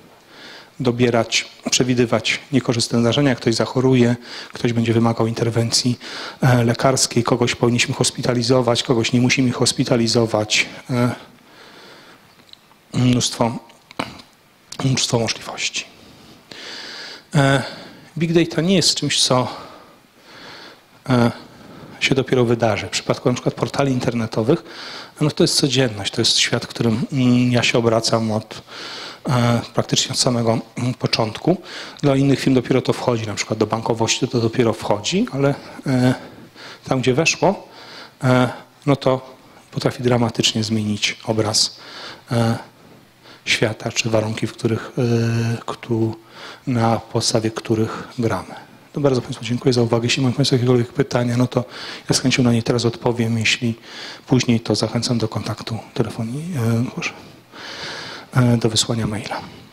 dobierać, przewidywać niekorzystne zdarzenia. Jak ktoś zachoruje, ktoś będzie wymagał interwencji e, lekarskiej, kogoś powinniśmy hospitalizować, kogoś nie musimy hospitalizować. E, mnóstwo, mnóstwo możliwości. E, Big data nie jest czymś, co się dopiero wydarzy. W przypadku na przykład portali internetowych, no to jest codzienność, to jest świat, w którym ja się obracam od praktycznie od samego początku. Dla innych firm dopiero to wchodzi, na przykład do bankowości to dopiero wchodzi, ale tam, gdzie weszło, no to potrafi dramatycznie zmienić obraz świata, czy warunki, w których, na podstawie których gramy. To bardzo Państwu dziękuję za uwagę. Jeśli mają Państwo jakiekolwiek pytania, no to ja z chęcią na nie teraz odpowiem. Jeśli później, to zachęcam do kontaktu telefonii, do wysłania maila.